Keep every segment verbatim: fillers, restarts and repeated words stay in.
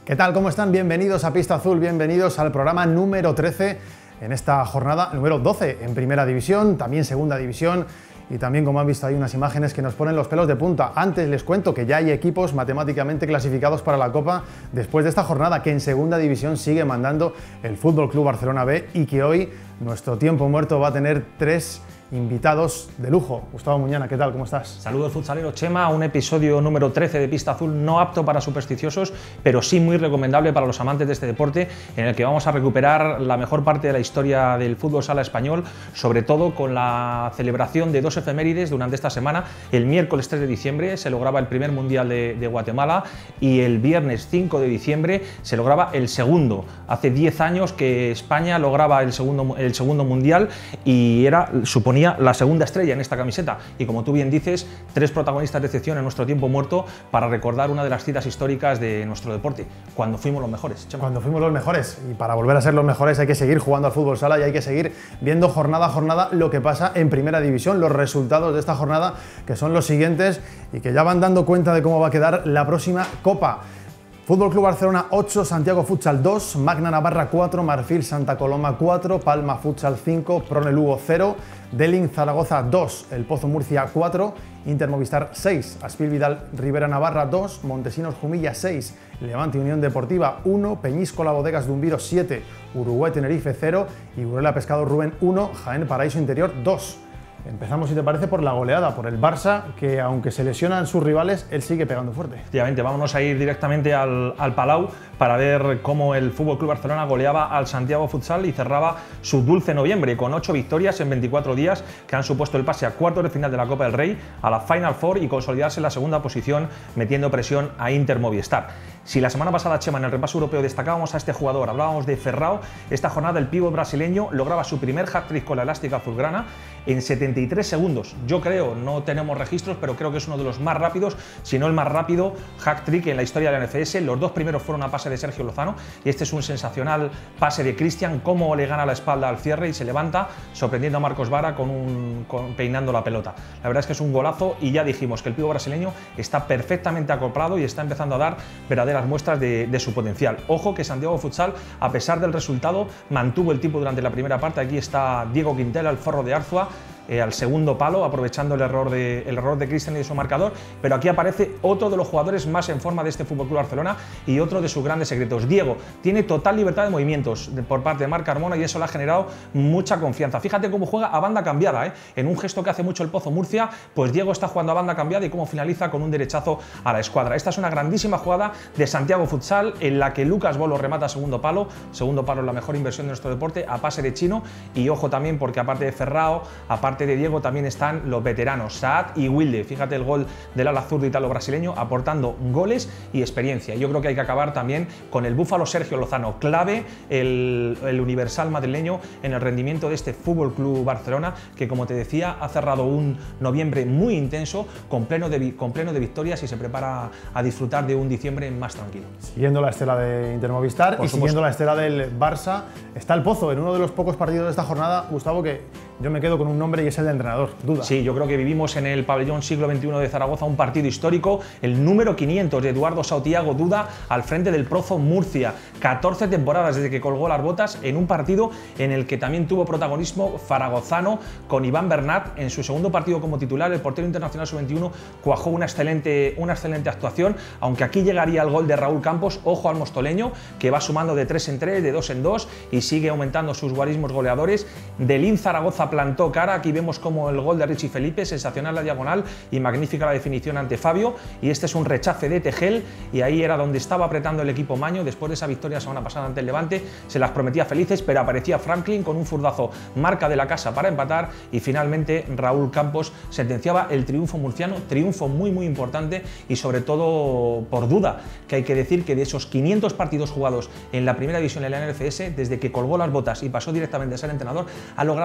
¿Qué tal? ¿Cómo están? Bienvenidos a Pista Azul, bienvenidos al programa número trece en esta jornada, número doce en Primera División, también Segunda División y también, como han visto, hay unas imágenes que nos ponen los pelos de punta. Antes les cuento que ya hay equipos matemáticamente clasificados para la Copa después de esta jornada, que en Segunda División sigue mandando el F C Barcelona B y que hoy nuestro tiempo muerto va a tener tres invitados de lujo. Gustavo Muñana, ¿qué tal? ¿Cómo estás? Saludos futsalero Chema, un episodio número trece de Pista Azul no apto para supersticiosos, pero sí muy recomendable para los amantes de este deporte, en el que vamos a recuperar la mejor parte de la historia del fútbol sala español, sobre todo con la celebración de dos efemérides durante esta semana. El miércoles tres de diciembre se lograba el primer Mundial de, de Guatemala y el viernes cinco de diciembre se lograba el segundo. Hace diez años que España lograba el segundo, el segundo Mundial y era, suponía, la segunda estrella en esta camiseta, y como tú bien dices, tres protagonistas de excepción en nuestro tiempo muerto para recordar una de las citas históricas de nuestro deporte, cuando fuimos los mejores. Chema. Cuando fuimos los mejores, y para volver a ser los mejores hay que seguir jugando al fútbol sala y hay que seguir viendo jornada a jornada lo que pasa en Primera División, los resultados de esta jornada, que son los siguientes y que ya van dando cuenta de cómo va a quedar la próxima Copa. F C Barcelona ocho, Santiago Futsal dos, Magna Navarra cuatro, Marfil Santa Coloma cuatro, Palma Futsal cinco, Prone Lugo cero, Delin Zaragoza dos, El Pozo Murcia cuatro, Inter Movistar seis, Aspil Vidal Rivera Navarra dos, Montesinos Jumilla seis, Levante Unión Deportiva uno, Peñíscola Bodegas Dumbiro siete, Uruguay Tenerife cero y Burela Pescado Rubén uno, Jaén Paraíso Interior dos. Empezamos, si te parece, por la goleada, por el Barça, que aunque se lesionan sus rivales, él sigue pegando fuerte. Efectivamente, vámonos a ir directamente al, al Palau para ver cómo el F C Barcelona goleaba al Santiago Futsal y cerraba su dulce noviembre con ocho victorias en veinticuatro días que han supuesto el pase a cuartos de final de la Copa del Rey, a la Final Four y consolidarse en la segunda posición, metiendo presión a Inter Movistar. Si la semana pasada, Chema, en el repaso europeo destacábamos a este jugador, hablábamos de Ferrao, esta jornada el pívot brasileño lograba su primer hat-trick con la elástica azulgrana en setenta y tres segundos. Yo creo, no tenemos registros, pero creo que es uno de los más rápidos, si no el más rápido hat-trick en la historia de la N F S. Los dos primeros fueron a pase de Sergio Lozano y este es un sensacional pase de Cristian, cómo le gana la espalda al cierre y se levanta, sorprendiendo a Marcos Vara con un, con, peinando la pelota. La verdad es que es un golazo y ya dijimos que el pívot brasileño está perfectamente acoplado y está empezando a dar verdaderas muestras de, de su potencial. Ojo que Santiago Futsal, a pesar del resultado, mantuvo el tipo durante la primera parte. Aquí está Diego Quintela, el forro de Arzua, Eh, al segundo palo, aprovechando el error de, el error de Cristian y de su marcador, pero aquí aparece otro de los jugadores más en forma de este F C Barcelona y otro de sus grandes secretos. Diego tiene total libertad de movimientos de, por parte de Marc Carmona y eso le ha generado mucha confianza. Fíjate cómo juega a banda cambiada, ¿eh? En un gesto que hace mucho el Pozo Murcia, pues Diego está jugando a banda cambiada y cómo finaliza con un derechazo a la escuadra. Esta es una grandísima jugada de Santiago Futsal en la que Lucas Bolo remata a segundo palo, segundo palo es la mejor inversión de nuestro deporte, a pase de Chino, y ojo también porque aparte de Ferrao, aparte de Diego, también están los veteranos Saad y Wilde. Fíjate el gol del ala zurdo italo-brasileño aportando goles y experiencia. Yo creo que hay que acabar también con el búfalo Sergio Lozano, clave el, el universal madrileño en el rendimiento de este F C Barcelona, que como te decía ha cerrado un noviembre muy intenso con pleno de, con pleno de victorias y se prepara a disfrutar de un diciembre más tranquilo. Siguiendo la estela de Inter Movistar y siguiendo la estela del Barça, está el Pozo en uno de los pocos partidos de esta jornada, Gustavo, que yo me quedo con un nombre y es el de entrenador, Duda. Sí, yo creo que vivimos en el pabellón siglo veintiuno de Zaragoza un partido histórico, el número quinientos de Eduardo Sautiago Duda al frente del Pozo Murcia. catorce temporadas desde que colgó las botas en un partido en el que también tuvo protagonismo zaragozano con Iván Bernat. En su segundo partido como titular, el portero internacional sub veintiuno cuajó una excelente, una excelente actuación, aunque aquí llegaría el gol de Raúl Campos. Ojo al mostoleño, que va sumando de tres en tres, de dos en dos y sigue aumentando sus guarismos goleadores. Delin Zaragoza plantó cara, aquí vemos como el gol de Richie Felipe, sensacional la diagonal y magnífica la definición ante Fabio, y este es un rechace de Tegel y ahí era donde estaba apretando el equipo Maño después de esa victoria semana pasada ante el Levante. Se las prometía felices, pero aparecía Franklin con un zurdazo marca de la casa para empatar y finalmente Raúl Campos sentenciaba el triunfo murciano, triunfo muy muy importante y sobre todo por Duda, que hay que decir que de esos quinientos partidos jugados en la primera división de la N F S, desde que colgó las botas y pasó directamente a ser entrenador, ha logrado un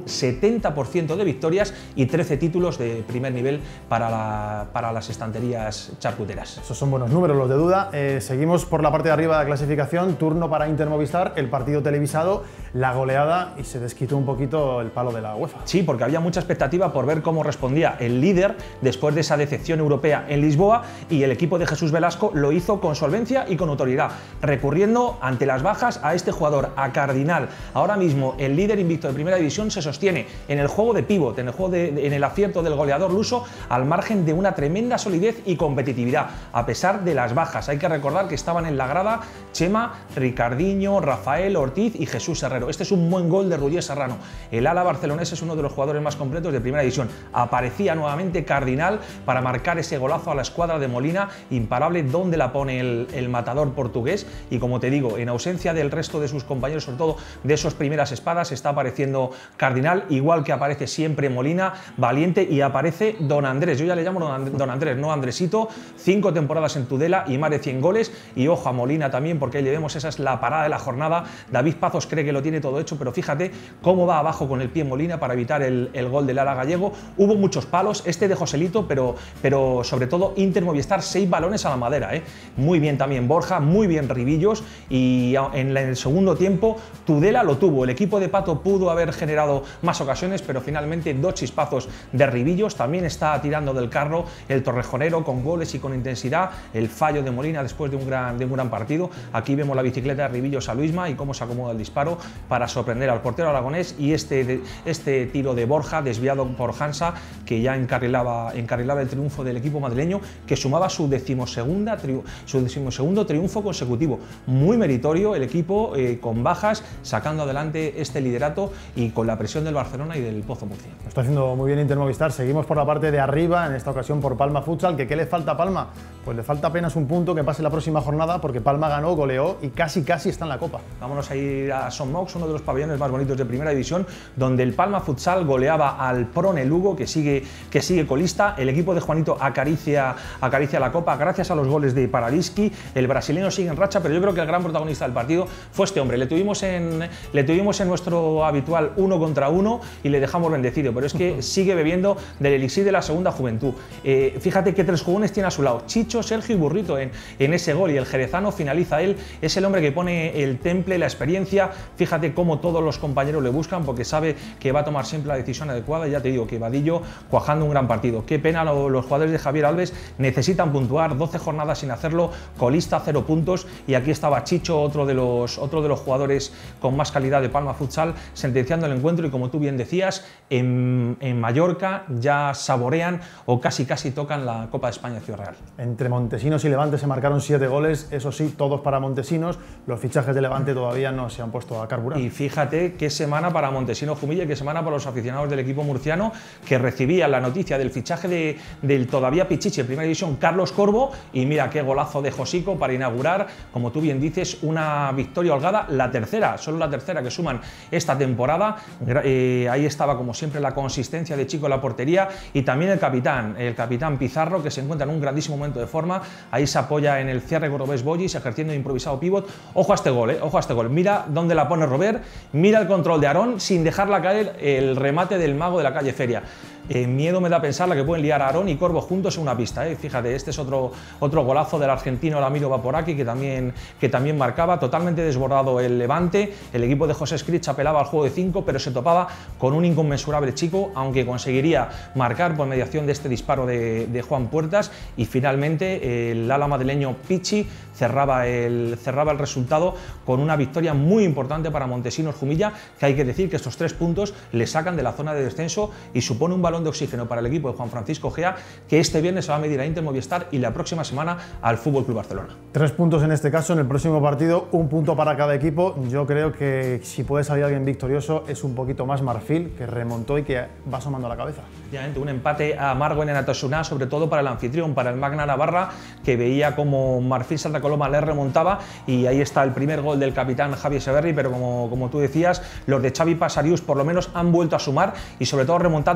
setenta por ciento de victorias y trece títulos de primer nivel para, la, para las estanterías charcuteras. Esos son buenos números, los de duda. Eh, seguimos por la parte de arriba de la clasificación, turno para Inter Movistar, el partido televisado, la goleada y se desquitó un poquito el palo de la UEFA. Sí, porque había mucha expectativa por ver cómo respondía el líder después de esa decepción europea en Lisboa, y el equipo de Jesús Velasco lo hizo con solvencia y con autoridad, recurriendo ante las bajas a este jugador, a Cardinal. Ahora mismo el líder invicto de Primera División se sostiene en el juego de pívot, en el juego de, de, en el acierto del goleador luso, al margen de una tremenda solidez y competitividad, a pesar de las bajas. Hay que recordar que estaban en la grada Chema, Ricardinho, Rafael, Ortiz y Jesús Herrero. Este es un buen gol de Ruggier Serrano. El ala barcelonés es uno de los jugadores más completos de Primera División. Aparecía nuevamente Cardinal para marcar ese golazo a la escuadra de Molina, imparable donde la pone el, el matador portugués. Y como te digo, en ausencia del resto de sus compañeros, sobre todo de esos primeras espadas, está apareciendo Cardinal, igual que aparece siempre Molina, valiente, y aparece Don Andrés. Yo ya le llamo Don Andrés, no Andresito. Cinco temporadas en Tudela y más de cien goles. Y ojo a Molina también, porque ahí le vemos, esa es la parada de la jornada. David Pazos cree que lo tiene todo hecho, pero fíjate cómo va abajo con el pie Molina para evitar el, el gol del ala gallego. Hubo muchos palos, este de Joselito, pero, pero sobre todo Inter Movistar, seis balones a la madera, ¿eh? Muy bien también Borja, muy bien Ribillos, y en el segundo tiempo Tudela lo tuvo. El equipo de Pato pudo haber generado más ocasiones, pero finalmente dos chispazos de Ribillos. También está tirando del carro el torrejonero con goles y con intensidad. El fallo de Molina después de un gran, de un gran partido. Aquí vemos la bicicleta de Ribillos a Luisma y cómo se acomoda el disparo para sorprender al portero aragonés, y este, este tiro de Borja desviado por Hansa, que ya encarrilaba, encarrilaba el triunfo del equipo madrileño, que sumaba su decimosegunda triu su decimosegundo triunfo consecutivo. Muy meritorio el equipo, eh, con bajas, sacando adelante este liderato y con la presión del Barcelona y del Pozo Murcia. Lo está haciendo muy bien Inter Movistar. Seguimos por la parte de arriba, en esta ocasión por Palma Futsal. ¿Que qué le falta a Palma? Pues le falta apenas un punto que pase la próxima jornada, porque Palma ganó, goleó y casi casi está en la Copa. Vámonos a ir a Son Mox, uno de los pabellones más bonitos de Primera División, donde el Palma Futsal goleaba al Prone Lugo, que sigue, que sigue colista. El equipo de Juanito acaricia, acaricia la Copa gracias a los goles de Paradischi. El brasileño sigue en racha, pero yo creo que el gran protagonista del partido fue este hombre. Le tuvimos en, le tuvimos en nuestro habitual uno contra uno y le dejamos bendecido, pero es que sigue bebiendo del elixir de la segunda juventud. Eh, fíjate que tres jugones tiene a su lado, Chicho, Sergio y Burrito en, en ese gol, y el jerezano finaliza él. Es el hombre que pone el temple, la experiencia. Fíjate cómo todos los compañeros le buscan, porque sabe que va a tomar siempre la decisión adecuada. Y ya te digo que Vadillo cuajando un gran partido. Qué pena, lo, los jugadores de Javier Alves necesitan puntuar, doce jornadas sin hacerlo, colista, cero puntos, y aquí estaba Chicho, otro de los, otro de los jugadores con más calidad de Palma Futsal, sentenciando el encuentro. Y como tú bien decías, en, en Mallorca ya saborean o casi casi tocan la Copa de España de Ciudad Real. Entre Montesinos y Levante se marcaron siete goles, eso sí, todos para Montesinos. Los fichajes de Levante todavía no se han puesto a carburar. Y fíjate qué semana para Montesinos Jumilla y qué semana para los aficionados del equipo murciano, que recibían la noticia del fichaje de, del todavía pichichi en Primera División, Carlos Corvo, y mira qué golazo de Josico para inaugurar, como tú bien dices, una victoria holgada, la tercera, solo la tercera que suman esta temporada. Eh, ahí estaba como siempre la consistencia de Chico en la portería, y también el capitán, el capitán Pizarro, que se encuentra en un grandísimo momento de forma. Ahí se apoya en el cierre con Robés Bollis, ejerciendo de improvisado pívot. Ojo a este gol, eh, ojo a este gol. Mira dónde la pone Robert, mira el control de Aarón sin dejarla caer, el remate del mago de la calle Feria. Eh, miedo me da pensar la que pueden liar a Aarón y Corvo juntos en una pista. Eh. Fíjate, este es otro, otro golazo del argentino Ramiro Vaporaki, que también, que también marcaba. Totalmente desbordado el Levante. El equipo de José Scritch apelaba al juego de cinco, pero se topaba con un inconmensurable Chico, aunque conseguiría marcar por mediación de este disparo de, de Juan Puertas. Y finalmente el ala madrileño Pichi cerraba el, cerraba el resultado con una victoria muy importante para Montesinos Jumilla, que hay que decir que estos tres puntos le sacan de la zona de descenso y supone un balón de oxígeno para el equipo de Juan Francisco Gea, que este viernes se va a medir a Inter Movistar y la próxima semana al Fútbol Club Barcelona. Tres puntos en este caso, en el próximo partido un punto para cada equipo. Yo creo que si puede salir alguien victorioso es un poquito más Marfil, que remontó y que va asomando a la cabeza. Un empate amargo en Enatasuna, sobre todo para el anfitrión, para el Magna Navarra, que veía como Marfil Santa Coloma le remontaba, y ahí está el primer gol del capitán Javi Severri, pero como, como tú decías, los de Xavi Pasarius por lo menos han vuelto a sumar, y sobre todo remontando un marcador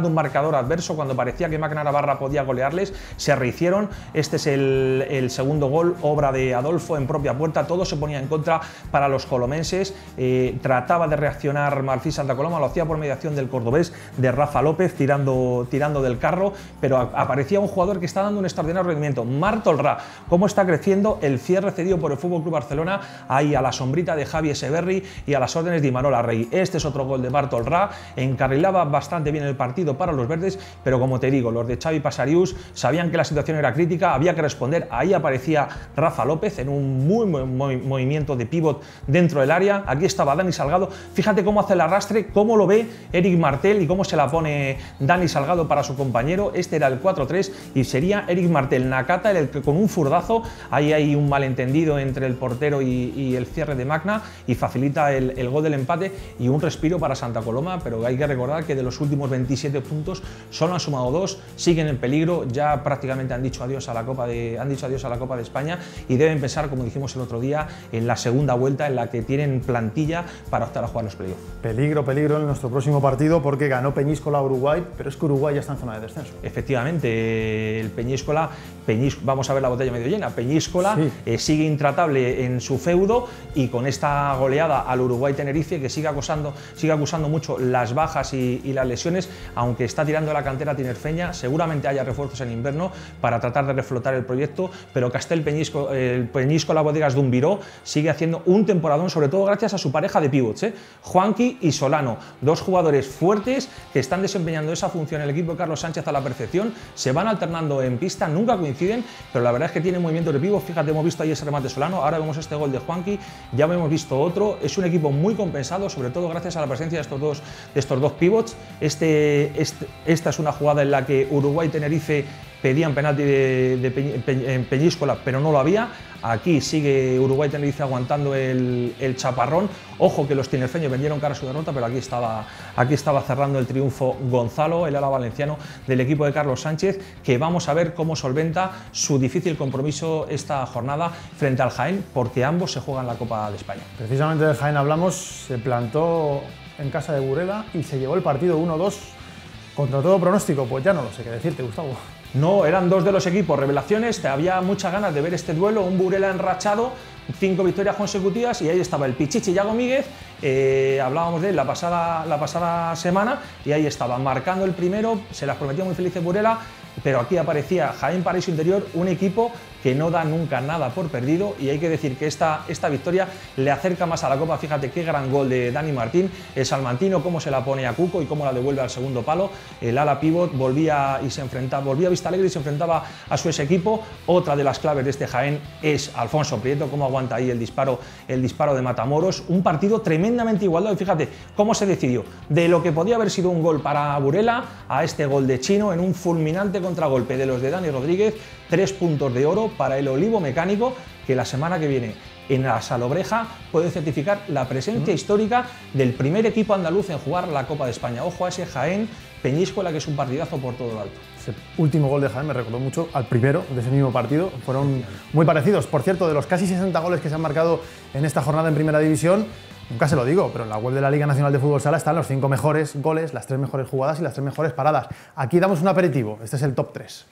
marcador adverso, cuando parecía que Magna Navarra podía golearles, se rehicieron. Este es el, el segundo gol, obra de Adolfo en propia puerta, todo se ponía en contra para los colomenses. Eh, trataba de reaccionar Marfil Santa Coloma, lo hacía por mediación del cordobés, de Rafa López, tirando, tirando del carro, pero a, aparecía un jugador que está dando un extraordinario rendimiento, Martolrà. Cómo está creciendo, el cierre cedido por el F C Barcelona, ahí a la sombrita de Javi Echeverri y a las órdenes de Imanol Arrey. Este es otro gol de Martolrà, encarrilaba bastante bien el partido para los verdes, pero como te digo, los de Xavi Pasarius sabían que la situación era crítica, había que responder. Ahí aparecía Rafa López en un muy buen movimiento de pívot dentro del área. Aquí estaba Dani Salgado, fíjate cómo hace el arrastre, cómo lo ve Eric Martel y cómo se la pone Dani Salgado para su compañero. Este era el cuatro tres y sería Eric Martel Nakata el que con un furdazo, ahí hay un malentendido entre el portero y, y el cierre de Magna y facilita el, el gol del empate y un respiro para Santa Coloma, pero hay que recordar que de los últimos veintisiete puntos solo han sumado dos, siguen en peligro, ya prácticamente han dicho adiós a la Copa de, han dicho adiós a la Copa de España y deben pensar, como dijimos el otro día, en la segunda vuelta en la que tienen plantilla para optar a jugar los playoffs. Peligro, peligro en nuestro próximo partido porque ganó Peñíscola a Uruguay, pero es que Uruguay ya está en zona de descenso. Efectivamente, el Peñíscola, Peñís, vamos a ver la botella medio llena, Peñíscola sí. eh, sigue intratable en su feudo y con esta goleada al Uruguay-Tenerife que sigue acusando, sigue acusando mucho las bajas y, y las lesiones, aunque está tirando la cantera tinerfeña, seguramente haya refuerzos en invierno para tratar de reflotar el proyecto, pero Castel Peñísco, el Peñíscola Bodegas Dumbiró sigue haciendo un temporadón, sobre todo gracias a su pareja de pivots, ¿eh? Juanqui y Solano, dos jugadores fuertes que están desempeñando esa función en el equipo de Carlos Sánchez a la perfección, se van alternando en pista, nunca coinciden, pero la verdad es que tienen movimiento de pivot. Fíjate, hemos visto ahí ese remate Solano, ahora vemos este gol de Juanqui, ya hemos visto otro, es un equipo muy compensado, sobre todo gracias a la presencia de estos dos, de estos dos pivots. Este, este, esta es una jugada en la que Uruguay-Tenerife pedían penalti de, de Pe, Pe, en Peñíscola, pero no lo había. Aquí sigue Uruguay-Tenerife aguantando el, el chaparrón. Ojo que los tinerfeños vendieron cara a su derrota, pero aquí estaba, aquí estaba cerrando el triunfo Gonzalo, el ala valenciano del equipo de Carlos Sánchez, que vamos a ver cómo solventa su difícil compromiso esta jornada frente al Jaén, porque ambos se juegan la Copa de España. Precisamente del Jaén hablamos, se plantó en casa de Burela y se llevó el partido uno dos contra todo pronóstico. Pues ya no lo sé qué decirte, Gustavo. No, eran dos de los equipos revelaciones, había muchas ganas de ver este duelo, un Burela enrachado, cinco victorias consecutivas y ahí estaba el Pichichi Yago Míguez, eh, hablábamos de él la pasada, la pasada semana y ahí estaba marcando el primero, se las prometió muy felices Burela, pero aquí aparecía Jaén Paraíso Interior, un equipo que no da nunca nada por perdido y hay que decir que esta, esta victoria le acerca más a la Copa. Fíjate qué gran gol de Dani Martín, el salmantino, cómo se la pone a Cuco y cómo la devuelve al segundo palo. El ala pívot volvía y se enfrentaba, volvía a Vista Alegre y se enfrentaba a su ex equipo. Otra de las claves de este Jaén es Alfonso Prieto, cómo aguanta ahí el disparo, el disparo de Matamoros. Un partido tremendamente igualado y fíjate cómo se decidió de lo que podía haber sido un gol para Burela a este gol de Chino en un fulminante contragolpe de los de Dani Rodríguez. Tres puntos de oro para el Olivo Mecánico, que la semana que viene en la Salobreja puede certificar la presencia mm. histórica del primer equipo andaluz en jugar la Copa de España. Ojo a ese Jaén Peñíscola, que es un partidazo por todo lo alto. Ese último gol de Jaén me recordó mucho al primero de ese mismo partido, fueron muy parecidos. Por cierto, de los casi sesenta goles que se han marcado en esta jornada en Primera División, nunca se lo digo, pero en la web de la Liga Nacional de Fútbol Sala están los cinco mejores goles, las tres mejores jugadas y las tres mejores paradas. Aquí damos un aperitivo, este es el top tres.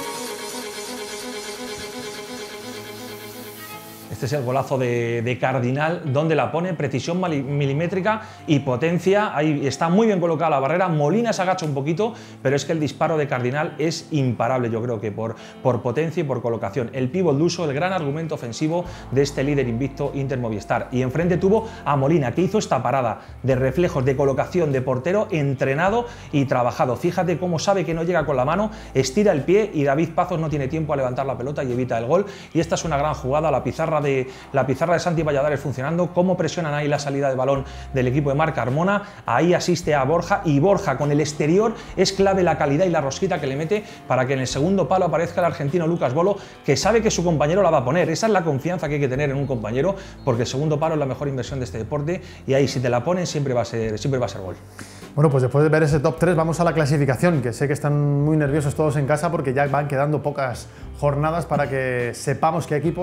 Este es el golazo de, de Cardinal, donde la pone, precisión milimétrica y potencia. Ahí está muy bien colocada la barrera. Molina se agacha un poquito, pero es que el disparo de Cardinal es imparable, yo creo que por, por potencia y por colocación. El pívot luso, el gran argumento ofensivo de este líder invicto Inter Movistar. Y enfrente tuvo a Molina, que hizo esta parada de reflejos, de colocación, de portero entrenado y trabajado. Fíjate cómo sabe que no llega con la mano, estira el pie y David Pazos no tiene tiempo a levantar la pelota y evita el gol. Y esta es una gran jugada, la pizarra de la pizarra de Santi Valladares funcionando, cómo presionan ahí la salida de balón del equipo de Marc Carmona, ahí asiste a Borja y Borja con el exterior es clave la calidad y la rosquita que le mete para que en el segundo palo aparezca el argentino Lucas Bolo, que sabe que su compañero la va a poner. Esa es la confianza que hay que tener en un compañero, porque el segundo palo es la mejor inversión de este deporte y ahí si te la ponen siempre va a ser, siempre va a ser gol. Bueno, pues después de ver ese top tres vamos a la clasificación, que sé que están muy nerviosos todos en casa porque ya van quedando pocas jornadas para que sepamos qué equipos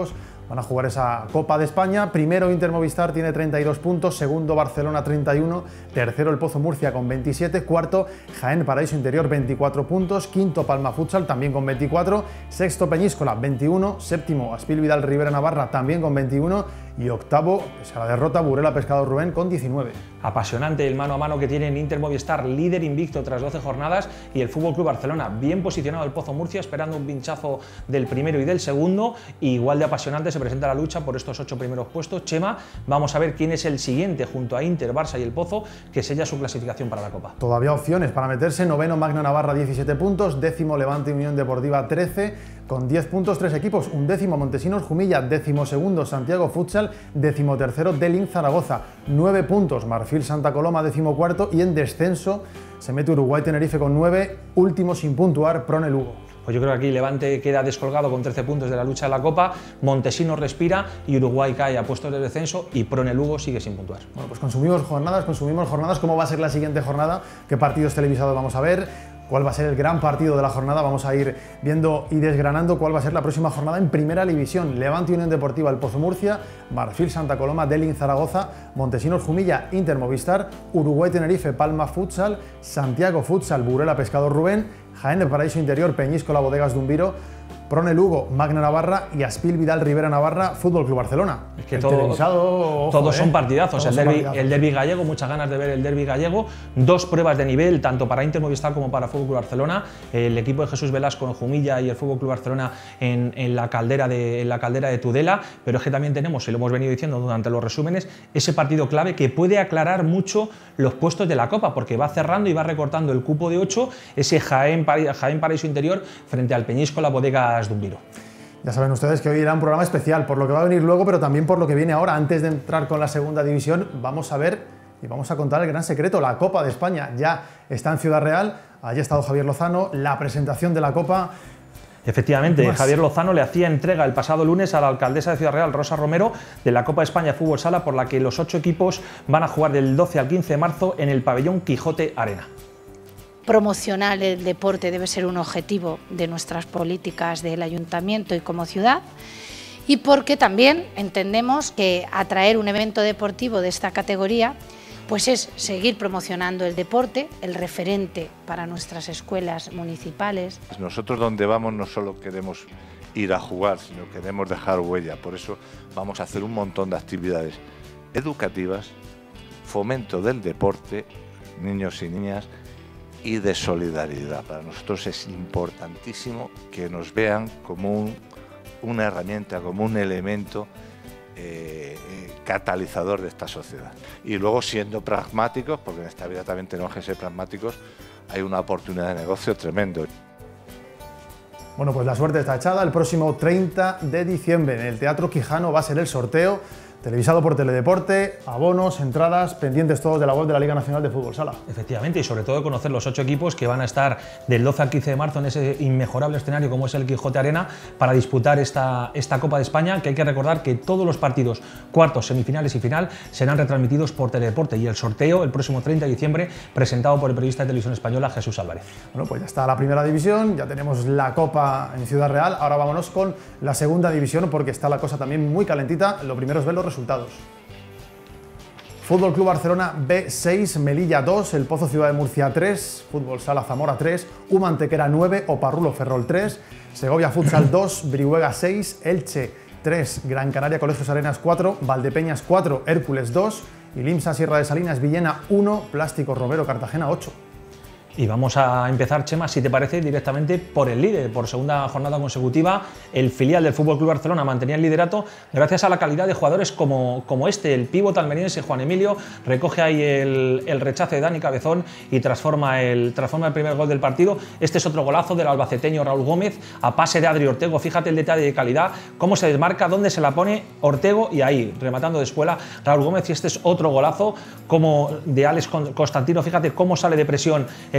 van a jugar esa Copa de España. Primero Inter Movistar tiene treinta y dos puntos, segundo Barcelona treinta y uno, tercero el Pozo Murcia con veintisiete, cuarto Jaén Paraíso Interior veinticuatro puntos, quinto Palma Futsal también con veinticuatro, sexto Peñíscola veintiuno, séptimo Aspil Vidal Rivera Navarra también con veintiuno y octavo, pese a la derrota, Burela Pescador Rubén con diecinueve. Apasionante el mano a mano que tiene Inter Movistar, líder invicto tras doce jornadas, y el F C Barcelona bien posicionado el Pozo Murcia, esperando un pinchazo del primero y del segundo. Y igual de apasionante se presenta la lucha por estos ocho primeros puestos. Chema, vamos a ver quién es el siguiente junto a Inter, Barça y el Pozo, que sella su clasificación para la Copa. Todavía opciones para meterse: noveno Magna Navarra diecisiete puntos, décimo Levante Unión Deportiva trece, con diez puntos tres equipos, un décimo Montesinos Jumilla, décimo segundo Santiago Futsal, décimo tercero Delin Zaragoza, nueve puntos Marfil Santa Coloma, décimo cuarto, y en descenso se mete Uruguay Tenerife con nueve, último sin puntuar Prone Lugo. Pues yo creo que aquí Levante queda descolgado con trece puntos de la lucha de la Copa, Montesinos respira y Uruguay cae a puestos de descenso y Prone Lugo sigue sin puntuar. Bueno, pues consumimos jornadas, consumimos jornadas. ¿Cómo va a ser la siguiente jornada? ¿Qué partidos televisados vamos a ver? ¿Cuál va a ser el gran partido de la jornada? Vamos a ir viendo y desgranando cuál va a ser la próxima jornada en Primera División. Levante Unión Deportiva, el Pozo Murcia, Marfil Santa Coloma, Delin Zaragoza, Montesinos Jumilla, Inter Movistar, Uruguay Tenerife, Palma Futsal, Santiago Futsal, Burela Pescador Rubén, Jaén de Paraíso Interior, Peñíscola Bodegas Dumbiro, Prone Lugo, Magna Navarra y Aspil Vidal Rivera Navarra, Fútbol Club Barcelona. Es que todo, ojo, todos eh. son partidazos. Todos el, derbi, partidazos. El derbi gallego, muchas ganas de ver el derbi gallego. Dos pruebas de nivel, tanto para Inter Movistar como para Fútbol Club Barcelona. El equipo de Jesús Velasco en Jumilla y el Fútbol Club Barcelona en, en, la caldera de, en la caldera de Tudela. Pero es que también tenemos, y lo hemos venido diciendo durante los resúmenes, ese partido clave que puede aclarar mucho los puestos de la Copa, porque va cerrando y va recortando el cupo de ocho, ese Jaén, Jaén Paraíso Interior frente al Peñíscola Bodegas Dumbiro. Ya saben ustedes que hoy irá un programa especial por lo que va a venir luego, pero también por lo que viene ahora. Antes de entrar con la segunda división, vamos a ver y vamos a contar el gran secreto. La Copa de España ya está en Ciudad Real. Allí ha estado Javier Lozano, la presentación de la Copa. Efectivamente, Javier Lozano le hacía entrega el pasado lunes a la alcaldesa de Ciudad Real, Rosa Romero, de la Copa de España Fútbol Sala, por la que los ocho equipos van a jugar del doce al quince de marzo en el pabellón Quijote Arena. Promocionar el deporte debe ser un objetivo de nuestras políticas del ayuntamiento y como ciudad, y porque también entendemos que atraer un evento deportivo de esta categoría pues es seguir promocionando el deporte, el referente para nuestras escuelas municipales. Nosotros donde vamos no solo queremos ir a jugar, sino queremos dejar huella. Por eso vamos a hacer un montón de actividades educativas, fomento del deporte, niños y niñas, y de solidaridad. Para nosotros es importantísimo que nos vean como un, una herramienta, como un elemento eh, catalizador de esta sociedad. Y luego, siendo pragmáticos, porque en esta vida también tenemos que ser pragmáticos, hay una oportunidad de negocio tremendo. Bueno, pues la suerte está echada. El próximo treinta de diciembre en el Teatro Quijano va a ser el sorteo, televisado por Teledeporte, abonos, entradas, pendientes todos de la web de la Liga Nacional de Fútbol Sala. Efectivamente, y sobre todo conocer los ocho equipos que van a estar del doce al quince de marzo en ese inmejorable escenario como es el Quijote Arena para disputar esta, esta Copa de España, que hay que recordar que todos los partidos, cuartos, semifinales y final, serán retransmitidos por Teledeporte, y el sorteo el próximo treinta de diciembre presentado por el periodista de Televisión Española Jesús Álvarez. Bueno, pues ya está la primera división, ya tenemos la Copa en Ciudad Real, ahora vámonos con la segunda división porque está la cosa también muy calentita. Lo primero es ver los resultados. Fútbol Club Barcelona B seis, Melilla dos, El Pozo Ciudad de Murcia tres, Fútbol Sala Zamora tres, Uma Antequera nueve, Oparrulo Ferrol tres, Segovia Futsal dos, Brihuega seis, Elche tres, Gran Canaria Colegios Arenas cuatro, Valdepeñas cuatro, Hércules dos y Limsa Sierra de Salinas Villena uno, Plástico Romero Cartagena ocho. Y vamos a empezar, Chema, si te parece, directamente por el líder. Por segunda jornada consecutiva, el filial del F C Barcelona mantenía el liderato gracias a la calidad de jugadores como, como este. El pívot almeriense Juan Emilio recoge ahí el, el rechace de Dani Cabezón y transforma el, transforma el primer gol del partido. Este es otro golazo del albaceteño Raúl Gómez a pase de Adri Ortego. Fíjate el detalle de calidad, cómo se desmarca, dónde se la pone Ortego y ahí, rematando de espuela, Raúl Gómez. Y este es otro golazo como de Alex Constantino. Fíjate cómo sale de presión el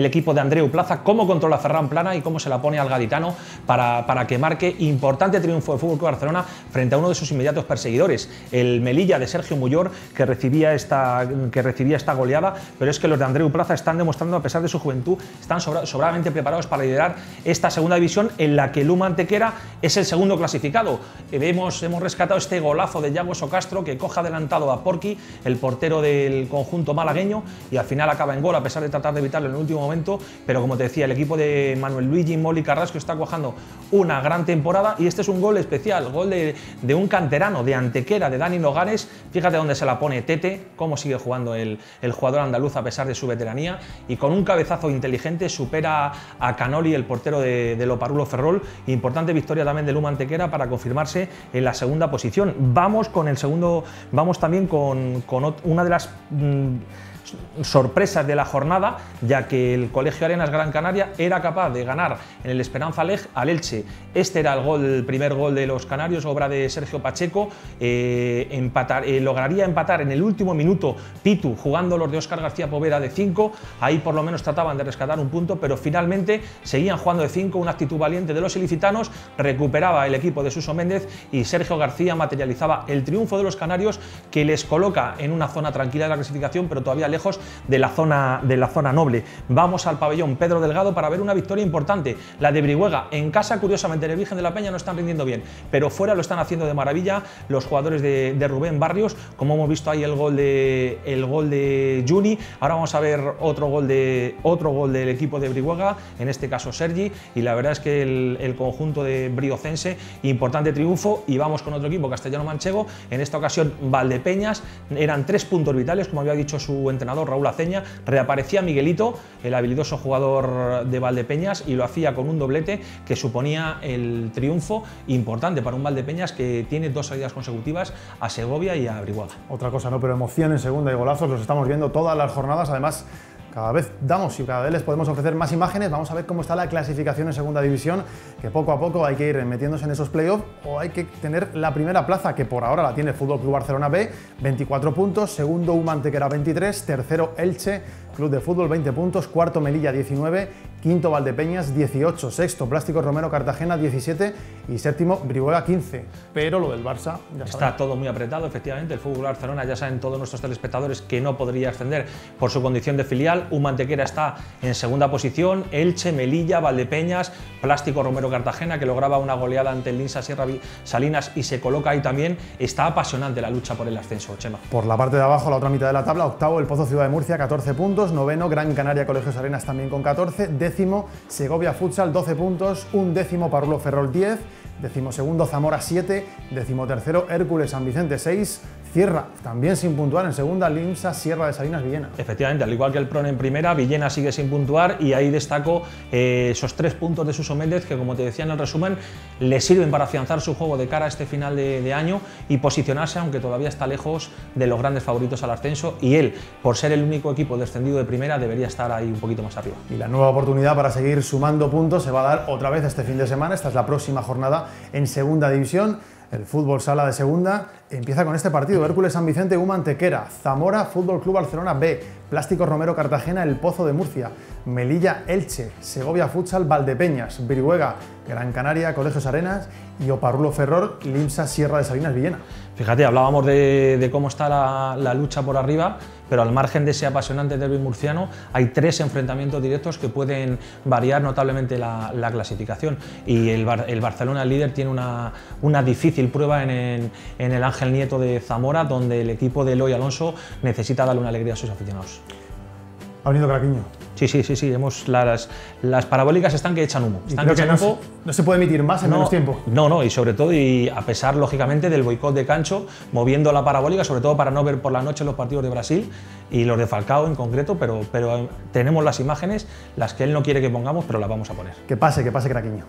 equipo de Andreu Plaza, cómo controla a Ferran Plana y cómo se la pone al gaditano para, para que marque importante triunfo del F C Barcelona frente a uno de sus inmediatos perseguidores, el Melilla de Sergio Muyor, que recibía esta, que recibía esta goleada. Pero es que los de Andreu Plaza están demostrando, a pesar de su juventud, están sobra, sobradamente preparados para liderar esta segunda división, en la que el Luma Antequera es el segundo clasificado. Hemos, hemos rescatado este golazo de Yago Socastro, que coge adelantado a Porqui, el portero del conjunto malagueño, y al final acaba en gol, a pesar de tratar de evitarlo en el último momento. Pero como te decía, el equipo de Manuel Luigi Moli Carrasco está cuajando una gran temporada, y este es un gol especial, gol de, de un canterano de Antequera, de Dani Nogares. Fíjate dónde se la pone Tete, cómo sigue jugando el, el jugador andaluz a pesar de su veteranía, y con un cabezazo inteligente supera a Canoli, el portero de, de Loparulo Ferrol. Importante victoria también de Luma Antequera para confirmarse en la segunda posición. Vamos con el segundo, vamos también con, con una de las mmm, sorpresas de la jornada, ya que el Colegio Arenas Gran Canaria era capaz de ganar en el Esperanza Leg al Elche. Este era el gol, el primer gol de los canarios, obra de Sergio Pacheco. Eh, empatar, eh, lograría empatar en el último minuto Pitu, jugando los de Óscar García Poveda de cinco. Ahí por lo menos trataban de rescatar un punto, pero finalmente seguían jugando de cinco, una actitud valiente de los ilicitanos. Recuperaba el equipo de Suso Méndez y Sergio García materializaba el triunfo de los canarios, que les coloca en una zona tranquila de la clasificación, pero todavía lejos de la zona de la zona noble. Vamos al pabellón Pedro Delgado para ver una victoria importante, la de Brihuega. En casa, curiosamente, en el Virgen de la Peña no están rindiendo bien, pero fuera lo están haciendo de maravilla los jugadores de, de Rubén Barrios, como hemos visto ahí el gol de el gol de Juni. Ahora vamos a ver otro gol de otro gol del equipo de Brihuega, en este caso Sergi, y la verdad es que el, el conjunto de briocense, importante triunfo. Y vamos con otro equipo, Castellano Manchego, en esta ocasión Valdepeñas. Eran tres puntos vitales, como había dicho su entrenador Raúl Aceña. Reaparecía Miguelito, el habilidoso jugador de Valdepeñas, y lo hacía con un doblete que suponía el triunfo importante para un Valdepeñas que tiene dos salidas consecutivas a Segovia y a Brihuega. Otra cosa, ¿no? Pero emoción en segunda y golazos los estamos viendo todas las jornadas. Además, cada vez damos y cada vez les podemos ofrecer más imágenes. Vamos a ver cómo está la clasificación en segunda división, que poco a poco hay que ir metiéndose en esos playoffs, o hay que tener la primera plaza, que por ahora la tiene el F C Barcelona B, veinticuatro puntos, segundo Luma Antequera veintitrés, tercero Elche Club de Fútbol veinte puntos, cuarto Melilla diecinueve, quinto Valdepeñas dieciocho, sexto Plástico Romero Cartagena diecisiete y séptimo Brihuega quince. Pero lo del Barça ya está saben. todo muy apretado, efectivamente. El F C Barcelona, ya saben todos nuestros telespectadores, que no podría ascender por su condición de filial. Luma Antequera está en segunda posición, Elche, Melilla, Valdepeñas, Plástico Romero Cartagena, que lograba una goleada ante el Linsa Sierra Salinas y se coloca ahí también. Está apasionante la lucha por el ascenso, Chema. Por la parte de abajo, la otra mitad de la tabla, octavo el Pozo Ciudad de Murcia, catorce puntos, noveno Gran Canaria Colegios Arenas también con catorce, décimo Segovia Futsal doce puntos, un décimo Parulo Ferrol diez, décimo segundo Zamora siete, décimo tercero Hércules San Vicente seis, cierra también sin puntuar en segunda Limsa Sierra de Salinas Villena. Efectivamente, al igual que el P R O N en primera, Villena sigue sin puntuar, y ahí destaco eh, esos tres puntos de Suso Méndez, que, como te decía en el resumen, le sirven para afianzar su juego de cara a este final de, de año y posicionarse, aunque todavía está lejos de los grandes favoritos al ascenso, y él, por ser el único equipo descendido de primera, debería estar ahí un poquito más arriba. Y la nueva oportunidad para seguir sumando puntos se va a dar otra vez este fin de semana. Esta es la próxima jornada en segunda división. El fútbol sala de segunda empieza con este partido: Hércules San Vicente, Luma Antequera, Zamora Fútbol Club Barcelona B, Plástico Romero Cartagena, El Pozo de Murcia, Melilla Elche, Segovia Futsal Valdepeñas, Brihuega Gran Canaria Colegios Arenas y Oparrulo Ferrol Limsa Sierra de Salinas Villena. Fíjate, hablábamos de, de cómo está la, la lucha por arriba, pero al margen de ese apasionante derbi murciano, hay tres enfrentamientos directos que pueden variar notablemente la, la clasificación. Y el, Bar, el Barcelona, el líder, tiene una, una difícil prueba en, en, en el Ángel Nieto de Zamora, donde el equipo de Eloy Alonso necesita darle una alegría a sus aficionados. Ha venido Craquiño. Sí, sí, sí, sí. Hemos, las, las parabólicas están que echan humo. Están creo que que echan no, humo. se, no se puede emitir más en no, menos tiempo. No, no, y sobre todo, y a pesar, lógicamente, del boicot de Cancho, moviendo la parabólica, sobre todo para no ver por la noche los partidos de Brasil y los de Falcao en concreto, pero, pero tenemos las imágenes, las que él no quiere que pongamos, pero las vamos a poner. Que pase, que pase Craquiño.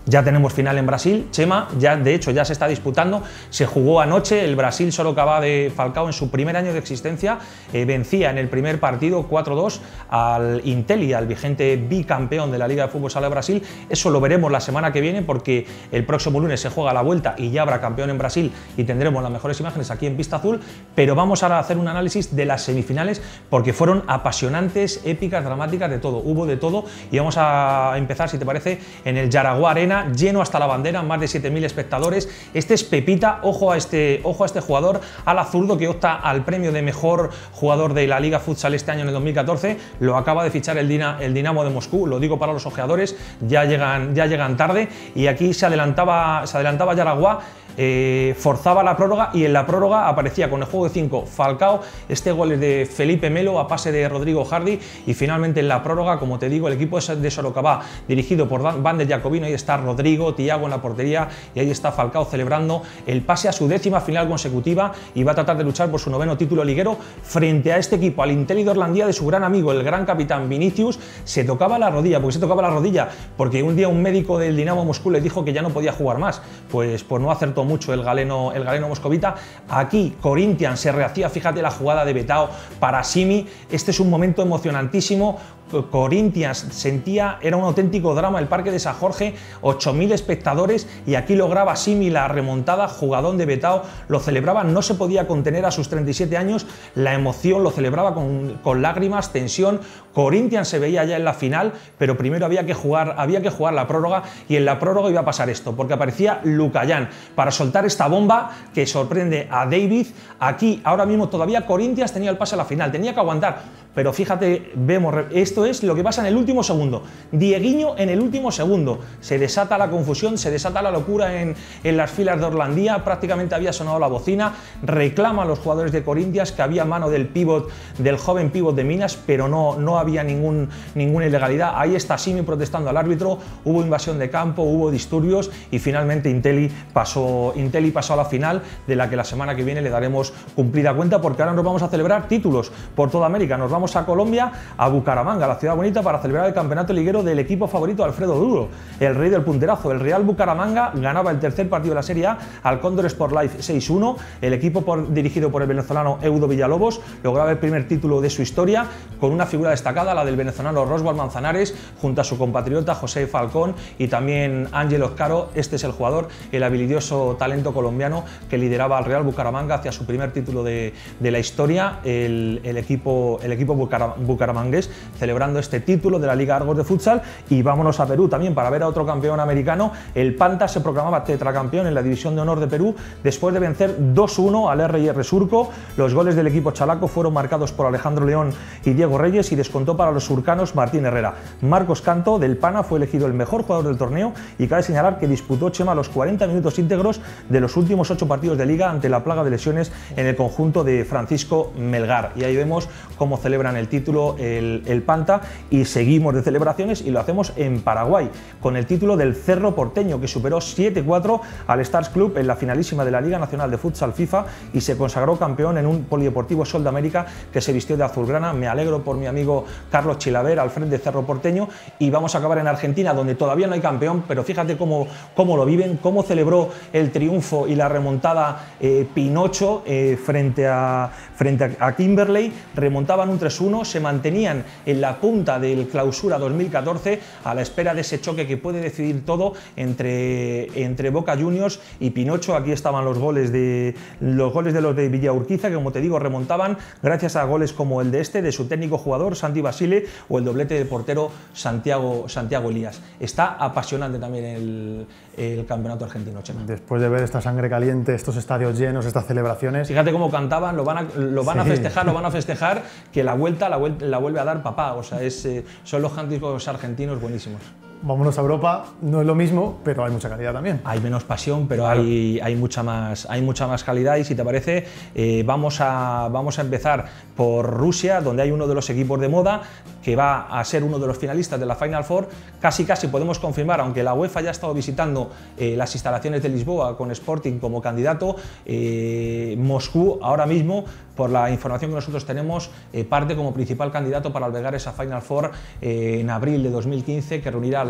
Ya tenemos final en Brasil, Chema, ya de hecho ya se está disputando, se jugó anoche, el Brasil solo acaba de Falcao en su primer año de existencia, eh, vencía en el primer partido cuatro dos al Inteli, al vigente bicampeón de la Liga de Fútbol Sala de Brasil. Eso lo veremos la semana que viene porque el próximo lunes se juega la vuelta y ya habrá campeón en Brasil y tendremos las mejores imágenes aquí en Vista Azul, pero vamos ahora a hacer un análisis de las semifinales porque fueron apasionantes, épicas, dramáticas, de todo, hubo de todo y vamos a empezar, si te parece, en el Jaraguá Arena, lleno hasta la bandera, más de siete mil espectadores. Este es Pepita, ojo a este, ojo a este jugador, Ala Zurdo, que opta al premio de mejor jugador de la Liga Futsal este año en el dos mil catorce, lo acaba de fichar el, Dina, el Dinamo de Moscú, lo digo para los ojeadores, ya llegan, ya llegan tarde y aquí se adelantaba, se adelantaba Jaraguá. Eh, forzaba la prórroga y en la prórroga aparecía con el juego de cinco Falcao, este gol es de Felipe Melo a pase de Rodrigo Hardy y finalmente en la prórroga, como te digo, el equipo de Sorocabá dirigido por Vander Jacobino, ahí está Rodrigo, Tiago en la portería y ahí está Falcao celebrando el pase a su décima final consecutiva y va a tratar de luchar por su noveno título liguero frente a este equipo, al Inteli de Orlandía de su gran amigo, el gran capitán Vinicius. Se tocaba la rodilla, porque se tocaba la rodilla porque un día un médico del Dinamo Moscú le dijo que ya no podía jugar más, pues, pues no acertó mucho el galeno, el galeno moscovita. Aquí Corinthians se rehacía, fíjate la jugada de Betao para Simi, este es un momento emocionantísimo. Corinthians sentía, era un auténtico drama el Parque de San Jorge, ocho mil espectadores y aquí lograba Simi la remontada, jugadón de Betao, lo celebraba, no se podía contener a sus treinta y siete años, la emoción, lo celebraba con, con lágrimas, tensión. Corinthians se veía ya en la final, pero primero había que jugar, había que jugar la prórroga y en la prórroga iba a pasar esto, porque aparecía Lucayán para soltar esta bomba que sorprende a David. Aquí ahora mismo todavía Corinthians tenía el pase a la final, tenía que aguantar, pero fíjate, vemos, esto es lo que pasa en el último segundo. Dieguiño en el último segundo. Se desata la confusión, se desata la locura en, en las filas de Orlandía, prácticamente había sonado la bocina, reclaman los jugadores de Corinthians que había mano del pívot, del joven pívot de Minas, pero no, no había ningún, ninguna ilegalidad. Ahí está Simi protestando al árbitro, hubo invasión de campo, hubo disturbios y finalmente Inteli pasó, Inteli pasó a la final, de la que la semana que viene le daremos cumplida cuenta porque ahora nos vamos a celebrar títulos por toda América. Nos vamos a Colombia, a Bucaramanga, la ciudad bonita, para celebrar el campeonato liguero del equipo favorito Alfredo Duro, el rey del punterazo. El Real Bucaramanga ganaba el tercer partido de la Serie A al Cóndor Sport Life seis uno. El equipo por, dirigido por el venezolano Eudo Villalobos lograba el primer título de su historia con una figura destacada, la del venezolano Roswell Manzanares, junto a su compatriota José Falcón y también Ángel Oscaro. Este es el jugador, el habilidoso talento colombiano que lideraba al Real Bucaramanga hacia su primer título de, de la historia. El, el equipo, el equipo bucaramangués celebrando este título de la Liga Argos de Futsal. Y vámonos a Perú también para ver a otro campeón americano. El Panta se proclamaba tetracampeón en la División de Honor de Perú después de vencer dos uno al R R Surco. Los goles del equipo chalaco fueron marcados por Alejandro León y Diego Reyes y descontó para los surcanos Martín Herrera. Marcos Canto del Pana fue elegido el mejor jugador del torneo y cabe señalar que disputó, Chema, los cuarenta minutos íntegros de los últimos ocho partidos de Liga ante la plaga de lesiones en el conjunto de Francisco Melgar. Y ahí vemos cómo celebran el título el, el Panta y seguimos de celebraciones y lo hacemos en Paraguay con el título del Cerro Porteño, que superó siete cuatro al Stars Club en la finalísima de la Liga Nacional de Futsal FIFA y se consagró campeón en un polideportivo Sol de América que se vistió de azulgrana. Me alegro por mi amigo Carlos Chilaver al frente de Cerro Porteño. Y vamos a acabar en Argentina, donde todavía no hay campeón, pero fíjate cómo, cómo lo viven, cómo celebró el triunfo y la remontada eh, Pinocho eh, frente, a, frente a Kimberley. Remontaban un tres uno, se mantenían en la punta del Clausura dos mil catorce a la espera de ese choque que puede decidir todo entre, entre Boca Juniors y Pinocho. Aquí estaban los goles de los goles de los de Villa Urquiza, que como te digo remontaban gracias a goles como el de este, de su técnico jugador Santi Basile, o el doblete de portero Santiago, Santiago Elías. Está apasionante también el, el campeonato argentino, Chema. Después de ver esta sangre caliente, estos estadios llenos, estas celebraciones. Fíjate cómo cantaban, lo van a, lo van sí. a festejar, lo van a festejar, que la vuelta la, vuelta, la vuelve a dar papá. O sea, es, eh, son los cánticos argentinos buenísimos. Vámonos a Europa, no es lo mismo, pero hay mucha calidad también. Hay menos pasión, pero claro. hay, hay, mucha más, hay mucha más calidad. Y si te parece, eh, vamos, a, vamos a empezar por Rusia, donde hay uno de los equipos de moda que va a ser uno de los finalistas de la Final Four. Casi casi podemos confirmar, aunque la UEFA ya ha estado visitando eh, las instalaciones de Lisboa con Sporting como candidato, eh, Moscú ahora mismo, por la información que nosotros tenemos, eh, parte como principal candidato para albergar esa Final Four eh, en abril de dos mil quince, que reunirá al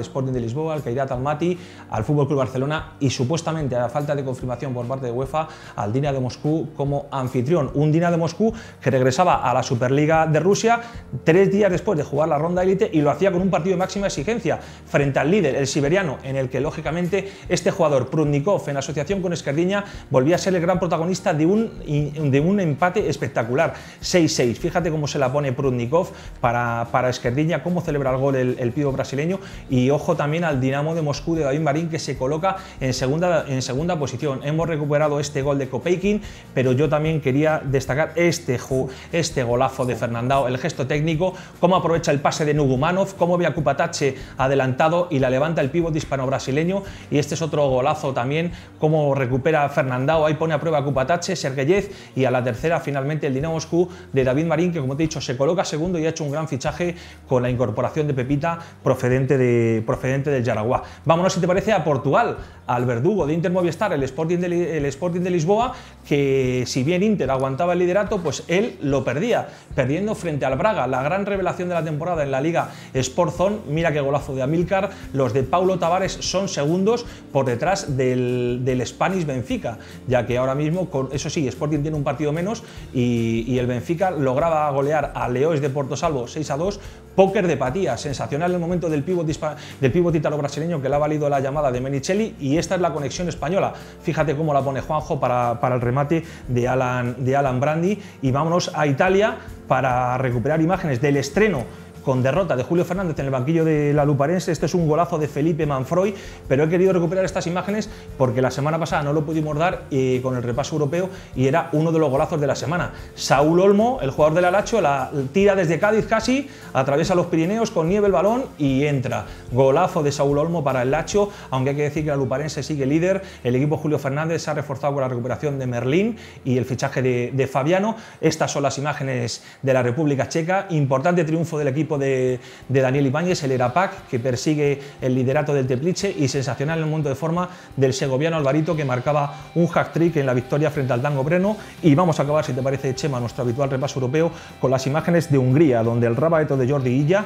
Sporting de Lisboa, al Kairat Almaty, al F C Barcelona y supuestamente, a la falta de confirmación por parte de UEFA, al Dinamo de Moscú como anfitrión. Un Dinamo de Moscú que regresaba a la Superliga de Rusia tres días después de jugar la ronda élite y lo hacía con un partido de máxima exigencia frente al líder, el siberiano, en el que lógicamente este jugador, Prudnikov, en asociación con Esquerdiña, volvía a ser el gran protagonista de un, de un empate espectacular, seis seis. Fíjate cómo se la pone Prudnikov para, para Esquerdiña, cómo celebra el gol el, el pivo brasileño, y ojo también al Dinamo de Moscú de David Marín, que se coloca en segunda, en segunda posición. Hemos recuperado este gol de Kopeikin, pero yo también quería destacar este, este golazo de Fernandao, el gesto técnico, cómo aprovecha el pase de Nugumanov, cómo ve a Kupatache adelantado y la levanta el pívot hispano-brasileño, y este es otro golazo también, cómo recupera a Fernandao, ahí pone a prueba a Kupatache, Sergeyev, y a la tercera finalmente el Dinamo Moscú de David Marín, que como te he dicho se coloca segundo y ha hecho un gran fichaje con la incorporación de Pepita procedente, de, procedente del Jaraguá. Vámonos, si te parece, a Portugal, al verdugo de Inter Movistar, el Sporting de, el Sporting de Lisboa, que si bien Inter aguantaba el liderato, pues él lo perdía, perdiendo frente al Braga, la gran revelación de la temporada en la Liga Sportzone. Mira qué golazo de Amílcar, los de Paulo Tavares son segundos por detrás del, del Spanish Benfica, ya que ahora mismo, con, eso sí, Sporting tiene un partido menos y, y el Benfica lograba golear a Leoes de Portosalvo seis a dos, póker de Patía, sensacional el momento del pívot del pívot italo-brasileño que le ha valido la llamada de Menicelli, y esta es la conexión española. Fíjate cómo la pone Juanjo para, para el remate de Alan, de Alan Brandi, y vámonos a Italia para recuperar imágenes del estreno con derrota de Julio Fernández en el banquillo de la Luparense. Este es un golazo de Felipe Manfroy, pero he querido recuperar estas imágenes porque la semana pasada no lo pudimos dar eh, con el repaso europeo, y era uno de los golazos de la semana. Saúl Olmo, el jugador del Alacho, la tira desde Cádiz casi, atraviesa los Pirineos con nieve el balón y entra. Golazo de Saúl Olmo para el Lacho, aunque hay que decir que la Luparense sigue líder. El equipo Julio Fernández se ha reforzado con la recuperación de Merlín y el fichaje de, de Fabiano. Estas son las imágenes de la República Checa. Importante triunfo del equipo De, de Daniel Ibáñez, el Erapac, que persigue el liderato del Teplice, y sensacional el momento de forma del segoviano Alvarito, que marcaba un hat-trick en la victoria frente al Tango Breno. Y vamos a acabar, si te parece, Chema, nuestro habitual repaso europeo con las imágenes de Hungría, donde el Rabaeto de Jordi Illa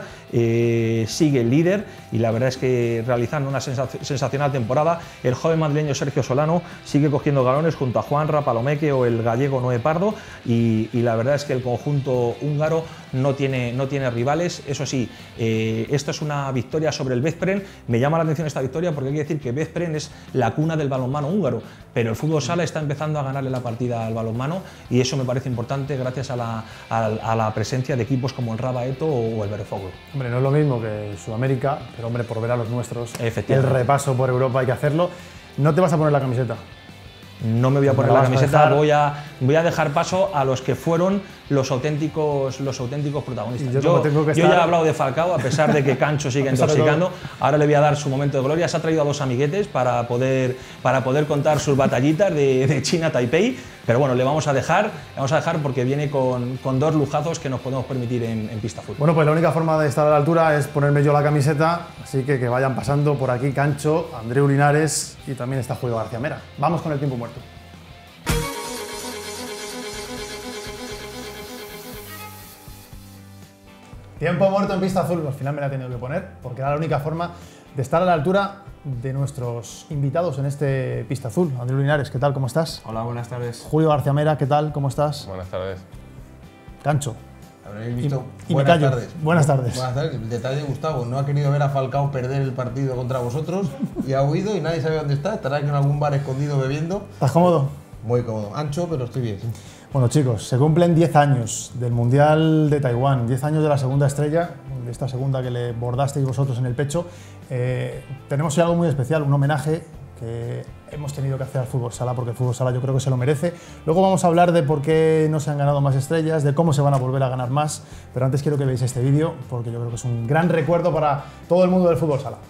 eh, sigue el líder, y la verdad es que realizando una sensacional temporada. El joven madrileño Sergio Solano sigue cogiendo galones junto a Juanra, Palomeque o el gallego Noé Pardo, y, y la verdad es que el conjunto húngaro no tiene, no tiene rivales. Eso sí, eh, esto es una victoria sobre el Veszprém. Me llama la atención esta victoria porque hay que decir que Veszprém es la cuna del balonmano húngaro, pero el fútbol sala está empezando a ganarle la partida al balonmano, y eso me parece importante gracias a la, a, a la presencia de equipos como el Rabaeto o el Berefoglu. Hombre, no es lo mismo que Sudamérica, pero hombre, por ver a los nuestros, el repaso por Europa hay que hacerlo. ¿No te vas a poner la camiseta? No me voy a poner la camiseta, voy a, voy a dejar paso a los que fueron los auténticos, los auténticos protagonistas. Yo, yo, tengo que yo estar... ya he hablado de Falcao, a pesar de que Cancho sigue intoxicando. Ahora le voy a dar su momento de gloria. Se ha traído a dos amiguetes para poder, para poder contar sus batallitas de, de China Taipei. Pero bueno, le vamos a dejar, le vamos a dejar porque viene con, con dos lujazos que nos podemos permitir en, en pista fútbol. Bueno, pues la única forma de estar a la altura es ponerme yo la camiseta, así que que vayan pasando por aquí Cancho, Andreu Linares y también está Julio García Mera. Vamos con el tiempo muerto. Tiempo muerto en pista azul, al final me la he tenido que poner porque era la única forma de estar a la altura de nuestros invitados en este pista azul. Andreu Linares, ¿qué tal? ¿Cómo estás? Hola, buenas tardes. Julio García Mera, ¿qué tal? ¿Cómo estás? Buenas tardes. Cancho. Habréis visto. Y, y buenas me callo. tardes. Buenas tardes. Buenas tardes. El detalle de Gustavo, no ha querido ver a Falcao perder el partido contra vosotros y ha huido y nadie sabe dónde está. Estará en algún bar escondido bebiendo. ¿Estás cómodo? Muy cómodo. Ancho, pero estoy bien. Bueno, chicos, se cumplen diez años del Mundial de Taiwán, diez años de la segunda estrella, de esta segunda que le bordasteis vosotros en el pecho. Eh, tenemos hoy algo muy especial, un homenaje que hemos tenido que hacer al fútbol sala, porque el fútbol sala yo creo que se lo merece. Luego vamos a hablar de por qué no se han ganado más estrellas, de cómo se van a volver a ganar más, pero antes quiero que veáis este vídeo, porque yo creo que es un gran recuerdo para todo el mundo del fútbol sala.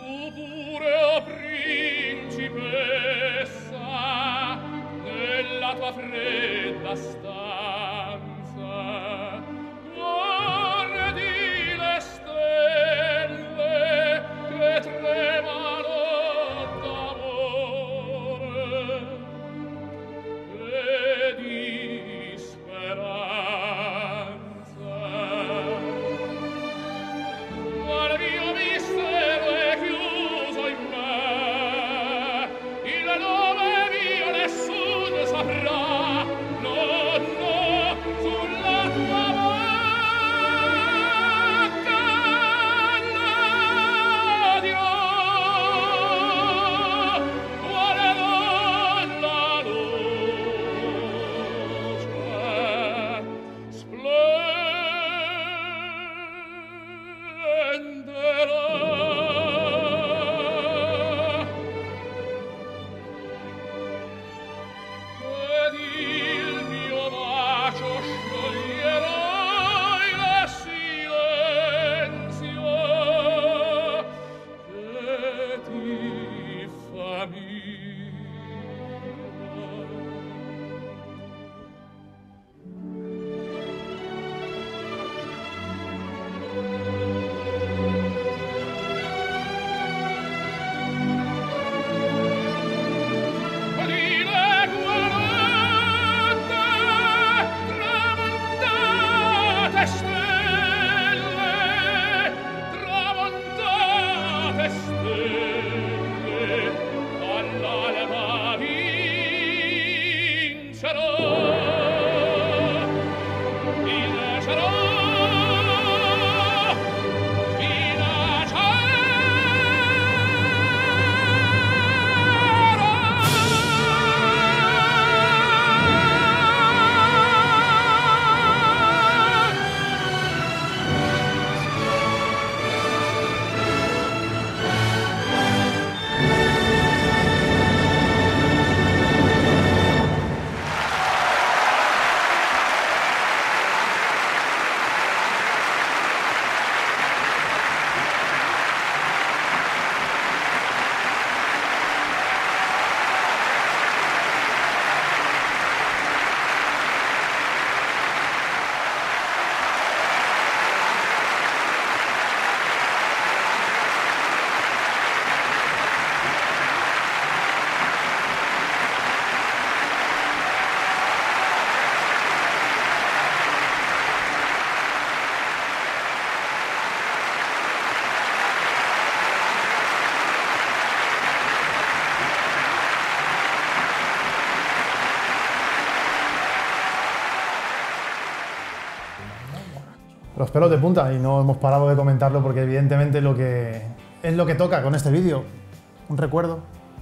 Los pelos de punta, y no hemos parado de comentarlo porque evidentemente lo que es lo que toca con este vídeo. Un recuerdo.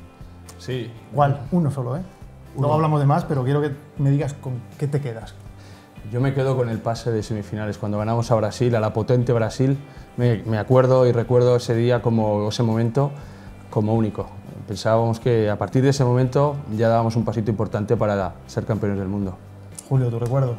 Sí. ¿Cuál? Uno solo, ¿eh? Luego hablamos de más, pero quiero que me digas con qué te quedas. Yo me quedo con el pase de semifinales. Cuando ganamos a Brasil, a la potente Brasil, me, me acuerdo y recuerdo ese día, como ese momento, como único. Pensábamos que a partir de ese momento ya dábamos un pasito importante para ser campeones del mundo. Julio, ¿tu recuerdo?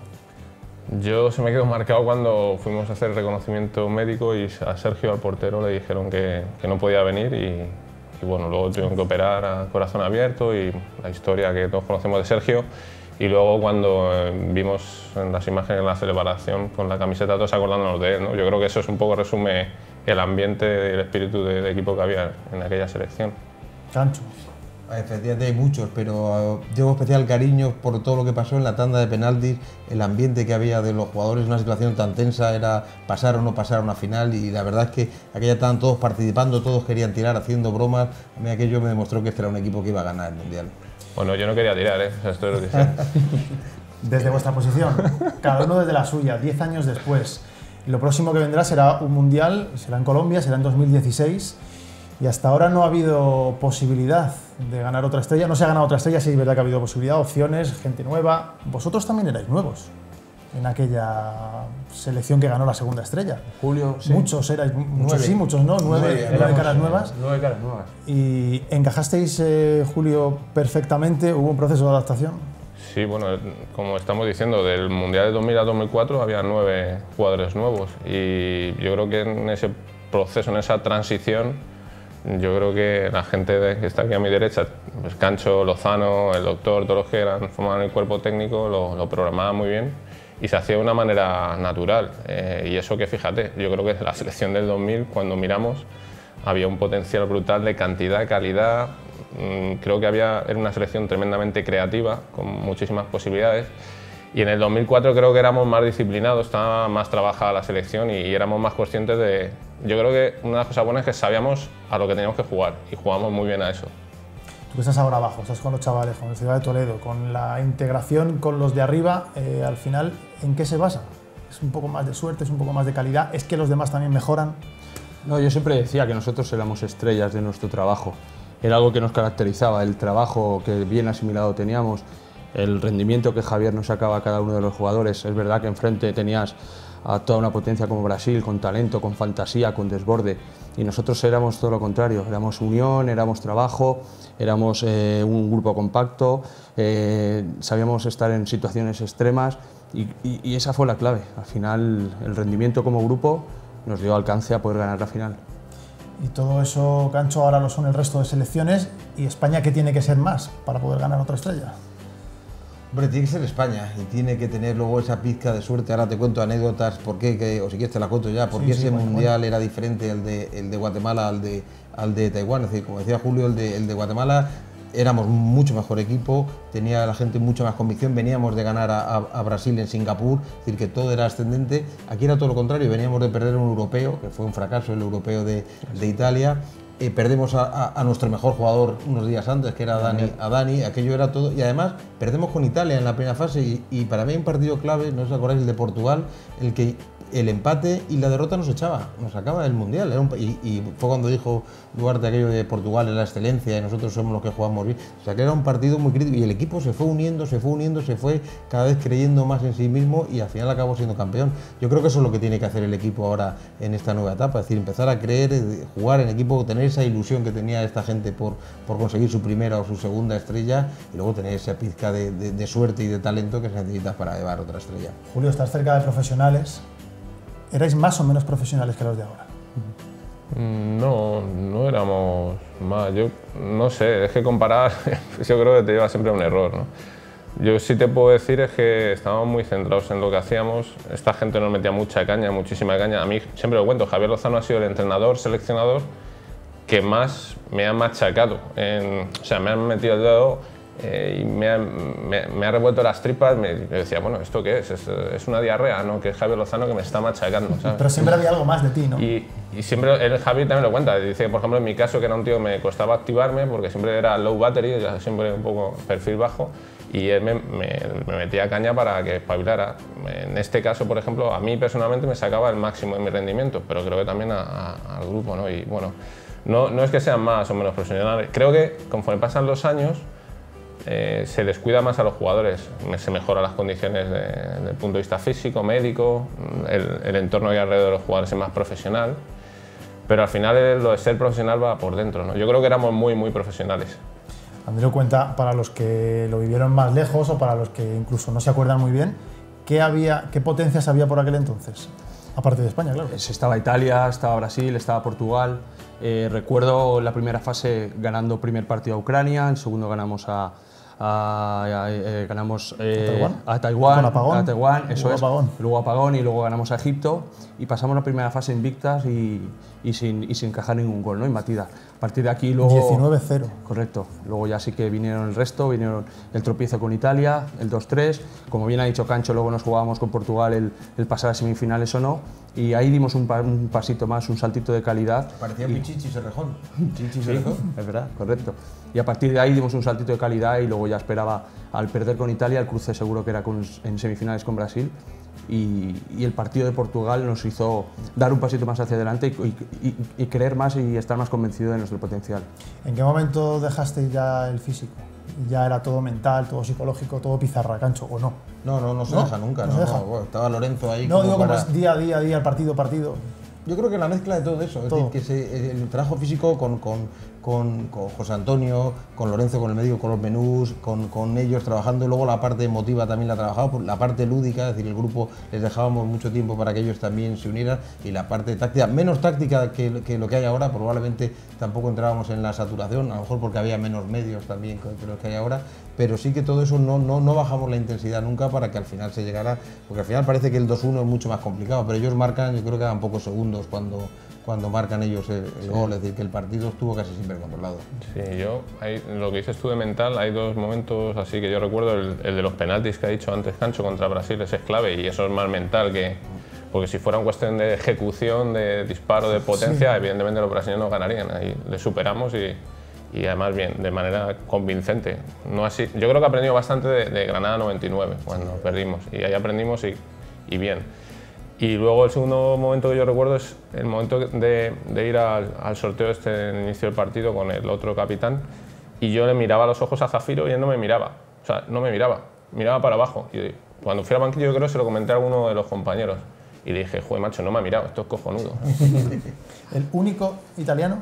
Yo se me quedó marcado cuando fuimos a hacer el reconocimiento médico y a Sergio, al portero, le dijeron que, que no podía venir y, y bueno, luego tuvieron que operar a corazón abierto y la historia que todos conocemos de Sergio. Y luego cuando eh, vimos en las imágenes en la celebración con la camiseta todos acordándonos de él, ¿no? Yo creo que eso es un poco resume el ambiente y el espíritu de, de equipo que había en aquella selección. Sancho. Efectivamente hay muchos, pero uh, llevo especial cariño por todo lo que pasó en la tanda de penaltis, el ambiente que había de los jugadores, una situación tan tensa, era pasar o no pasar a una final, y la verdad es que aquella estaban todos participando, todos querían tirar, haciendo bromas. A mí aquello me demostró que este era un equipo que iba a ganar el Mundial. Bueno, yo no quería tirar, ¿eh? O sea, esto es lo que sé. Desde vuestra posición, cada uno desde la suya, diez años después. Lo próximo que vendrá será un Mundial, será en Colombia, será en dos mil dieciséis. Y hasta ahora no ha habido posibilidad de ganar otra estrella. No se ha ganado otra estrella, sí es verdad que ha habido posibilidad, opciones, gente nueva. Vosotros también erais nuevos en aquella selección que ganó la segunda estrella. Julio, sí. Muchos erais, muchos sí, muchos no, nueve, nueve, nueve caras nuevas. Nueve caras nuevas. ¿Y encajasteis, eh, Julio, perfectamente? ¿Hubo un proceso de adaptación? Sí, bueno, como estamos diciendo, del Mundial de dos mil a dos mil cuatro había nueve jugadores nuevos y yo creo que en ese proceso, en esa transición, yo creo que la gente de, que está aquí a mi derecha, pues Cancho, Lozano, el doctor, todos los que eran, formaban el cuerpo técnico, lo, lo programaban muy bien y se hacía de una manera natural. Eh, y eso que fíjate, yo creo que la selección del dos mil, cuando miramos, había un potencial brutal de cantidad, calidad. Mm, creo que había, era una selección tremendamente creativa, con muchísimas posibilidades. Y en el dos mil cuatro creo que éramos más disciplinados, estaba más trabajada la selección y, y éramos más conscientes de... Yo creo que una de las cosas buenas es que sabíamos a lo que teníamos que jugar y jugamos muy bien a eso. Tú que estás ahora abajo, estás con los chavales, con la ciudad de Toledo, con la integración con los de arriba, eh, al final, ¿en qué se basa? ¿Es un poco más de suerte, es un poco más de calidad? ¿Es que los demás también mejoran? No, yo siempre decía que nosotros éramos estrellas de nuestro trabajo. Era algo que nos caracterizaba, el trabajo que bien asimilado teníamos, el rendimiento que Javier nos sacaba a cada uno de los jugadores. Es verdad que enfrente tenías a toda una potencia como Brasil, con talento, con fantasía, con desborde, y nosotros éramos todo lo contrario, éramos unión, éramos trabajo, éramos eh, un grupo compacto, eh, sabíamos estar en situaciones extremas y, y, y esa fue la clave. Al final el rendimiento como grupo nos dio alcance a poder ganar la final. Y todo eso, Cancho, ahora lo son el resto de selecciones. ¿Y España qué tiene que ser más para poder ganar otra estrella? Hombre, tiene que ser España y tiene que tener luego esa pizca de suerte. Ahora te cuento anécdotas, por qué, que, o si quieres te la cuento ya, por qué sí, ese sí, mundial bueno. era diferente el de, el de Guatemala al de, al de Taiwán. Es decir, como decía Julio, el de, el de Guatemala éramos mucho mejor equipo, tenía la gente mucha más convicción, veníamos de ganar a, a, a Brasil en Singapur, es decir, que todo era ascendente. Aquí era todo lo contrario, veníamos de perder un europeo, que fue un fracaso, el europeo de, de Italia. Eh, perdemos a, a, a nuestro mejor jugador unos días antes, que era Dani, a Dani, aquello era todo, y además perdemos con Italia en la primera fase y, y para mí hay un partido clave, no os acordáis, el de Portugal, el que el empate y la derrota nos echaba, nos sacaba del Mundial, era un, y, y fue cuando dijo Duarte aquello de Portugal es la excelencia y nosotros somos los que jugamos bien, o sea que era un partido muy crítico y el equipo se fue uniendo, se fue uniendo, se fue cada vez creyendo más en sí mismo y al final acabó siendo campeón. Yo creo que eso es lo que tiene que hacer el equipo ahora en esta nueva etapa, es decir, empezar a creer, jugar en equipo, tener esa ilusión que tenía esta gente por, por conseguir su primera o su segunda estrella y luego tener esa pizca de, de, de suerte y de talento que se necesita para llevar otra estrella. Julio, estás cerca de profesionales. ¿Erais más o menos profesionales que los de ahora? No, no éramos más. Yo no sé, es que comparar, yo creo que te lleva siempre a un error, ¿no? Yo sí te puedo decir es que estábamos muy centrados en lo que hacíamos. Esta gente nos metía mucha caña, muchísima caña. A mí siempre lo cuento, Javier Lozano ha sido el entrenador, seleccionador que más me ha machacado. En, o sea, me han metido el dedo Eh, y me ha, me, me ha revuelto las tripas. Me, me decía, bueno, ¿esto qué es? es? Es una diarrea, ¿no? Que es Javier Lozano que me está machacando, ¿sabes? Pero siempre había algo más de ti, ¿no? Y, y siempre, el Javier también lo cuenta. Dice, por ejemplo, en mi caso, que era un tío que me costaba activarme porque siempre era low battery, siempre un poco perfil bajo, y él me, me, me metía caña para que espabilara. En este caso, por ejemplo, a mí personalmente me sacaba el máximo de mi rendimiento, pero creo que también a, a, al grupo, ¿no? Y bueno, no, no es que sean más o menos profesionales. Creo que conforme pasan los años, Eh, se descuida más a los jugadores, se mejoran las condiciones de, desde el punto de vista físico, médico, el, el entorno que hay alrededor de los jugadores es más profesional, pero al final lo de ser profesional va por dentro, ¿no? Yo creo que éramos muy, muy profesionales. Andreu, cuenta, para los que lo vivieron más lejos o para los que incluso no se acuerdan muy bien, ¿qué, había, qué potencias había por aquel entonces? Aparte de España, claro. Estaba Italia, estaba Brasil, estaba Portugal. Eh, recuerdo la primera fase ganando primer partido a Ucrania, el segundo ganamos a A, a, eh, ganamos eh, ¿A Taiwán? a Taiwán, apagón, a Taiwán, eso es, apagón. luego apagón y luego ganamos a Egipto y pasamos la primera fase invictas y, y, sin, y sin encajar ningún gol, ¿no? Imbatida. A partir de aquí luego... diecinueve cero. Correcto. Luego ya sí que vinieron el resto, vinieron el tropiezo con Italia, el dos tres, como bien ha dicho Cancho, luego nos jugábamos con Portugal el, el pasar a semifinales o no, y ahí dimos un, pa, un pasito más, un saltito de calidad. Parecía Pichichi Serrejón. Pichichi Serrejón, es verdad, correcto. Y a partir de ahí dimos un saltito de calidad y luego ya esperaba, al perder con Italia, el cruce seguro que era con, en semifinales con Brasil, y, y el partido de Portugal nos hizo dar un pasito más hacia adelante y, y, y creer más y estar más convencido de nuestro potencial. ¿En qué momento dejaste ya el físico? ¿Ya era todo mental, todo psicológico, todo pizarra, Cancho, o no? No, no, no se ¿No? deja nunca. No, No, se deja. no, bueno, estaba Lorenzo ahí. No, como digo para... como es día a día, día, partido, partido. Yo creo que la mezcla de todo eso, es Todo. decir, que se, el trabajo físico con, con, con, con José Antonio, con Lorenzo, con el médico, con los menús, con, con ellos trabajando, y luego la parte emotiva también la trabajaba, la parte lúdica, es decir, el grupo les dejábamos mucho tiempo para que ellos también se unieran, y la parte táctica, menos táctica que, que lo que hay ahora, probablemente tampoco entrábamos en la saturación, a lo mejor porque había menos medios también que, que los que hay ahora, pero sí que todo eso no, no, no bajamos la intensidad nunca para que al final se llegara, porque al final parece que el dos uno es mucho más complicado, pero ellos marcan, yo creo que dan pocos segundos cuando cuando marcan ellos el, el gol, es decir, que el partido estuvo casi siempre controlado. Sí, yo, hay, lo que dices tú de mental, hay dos momentos así que yo recuerdo, el, el de los penaltis que ha dicho antes Cancho contra Brasil, ese es clave, y eso es más mental que... Porque si fuera una cuestión de ejecución, de disparo, de potencia, sí, evidentemente los brasileños ganarían, ahí les superamos y, y además bien, de manera convincente. No así, yo creo que he aprendido bastante de, de Granada noventa y nueve, cuando perdimos, y ahí aprendimos y, y bien. Y luego el segundo momento que yo recuerdo es el momento de, de ir al, al sorteo este en el inicio del partido con el otro capitán, y yo le miraba a los ojos a Zafiro y él no me miraba, o sea, no me miraba, miraba para abajo. Y cuando fui al banquillo yo creo que se lo comenté a alguno de los compañeros y le dije, joder macho, no me ha mirado, esto es cojonudo. ¿El único italiano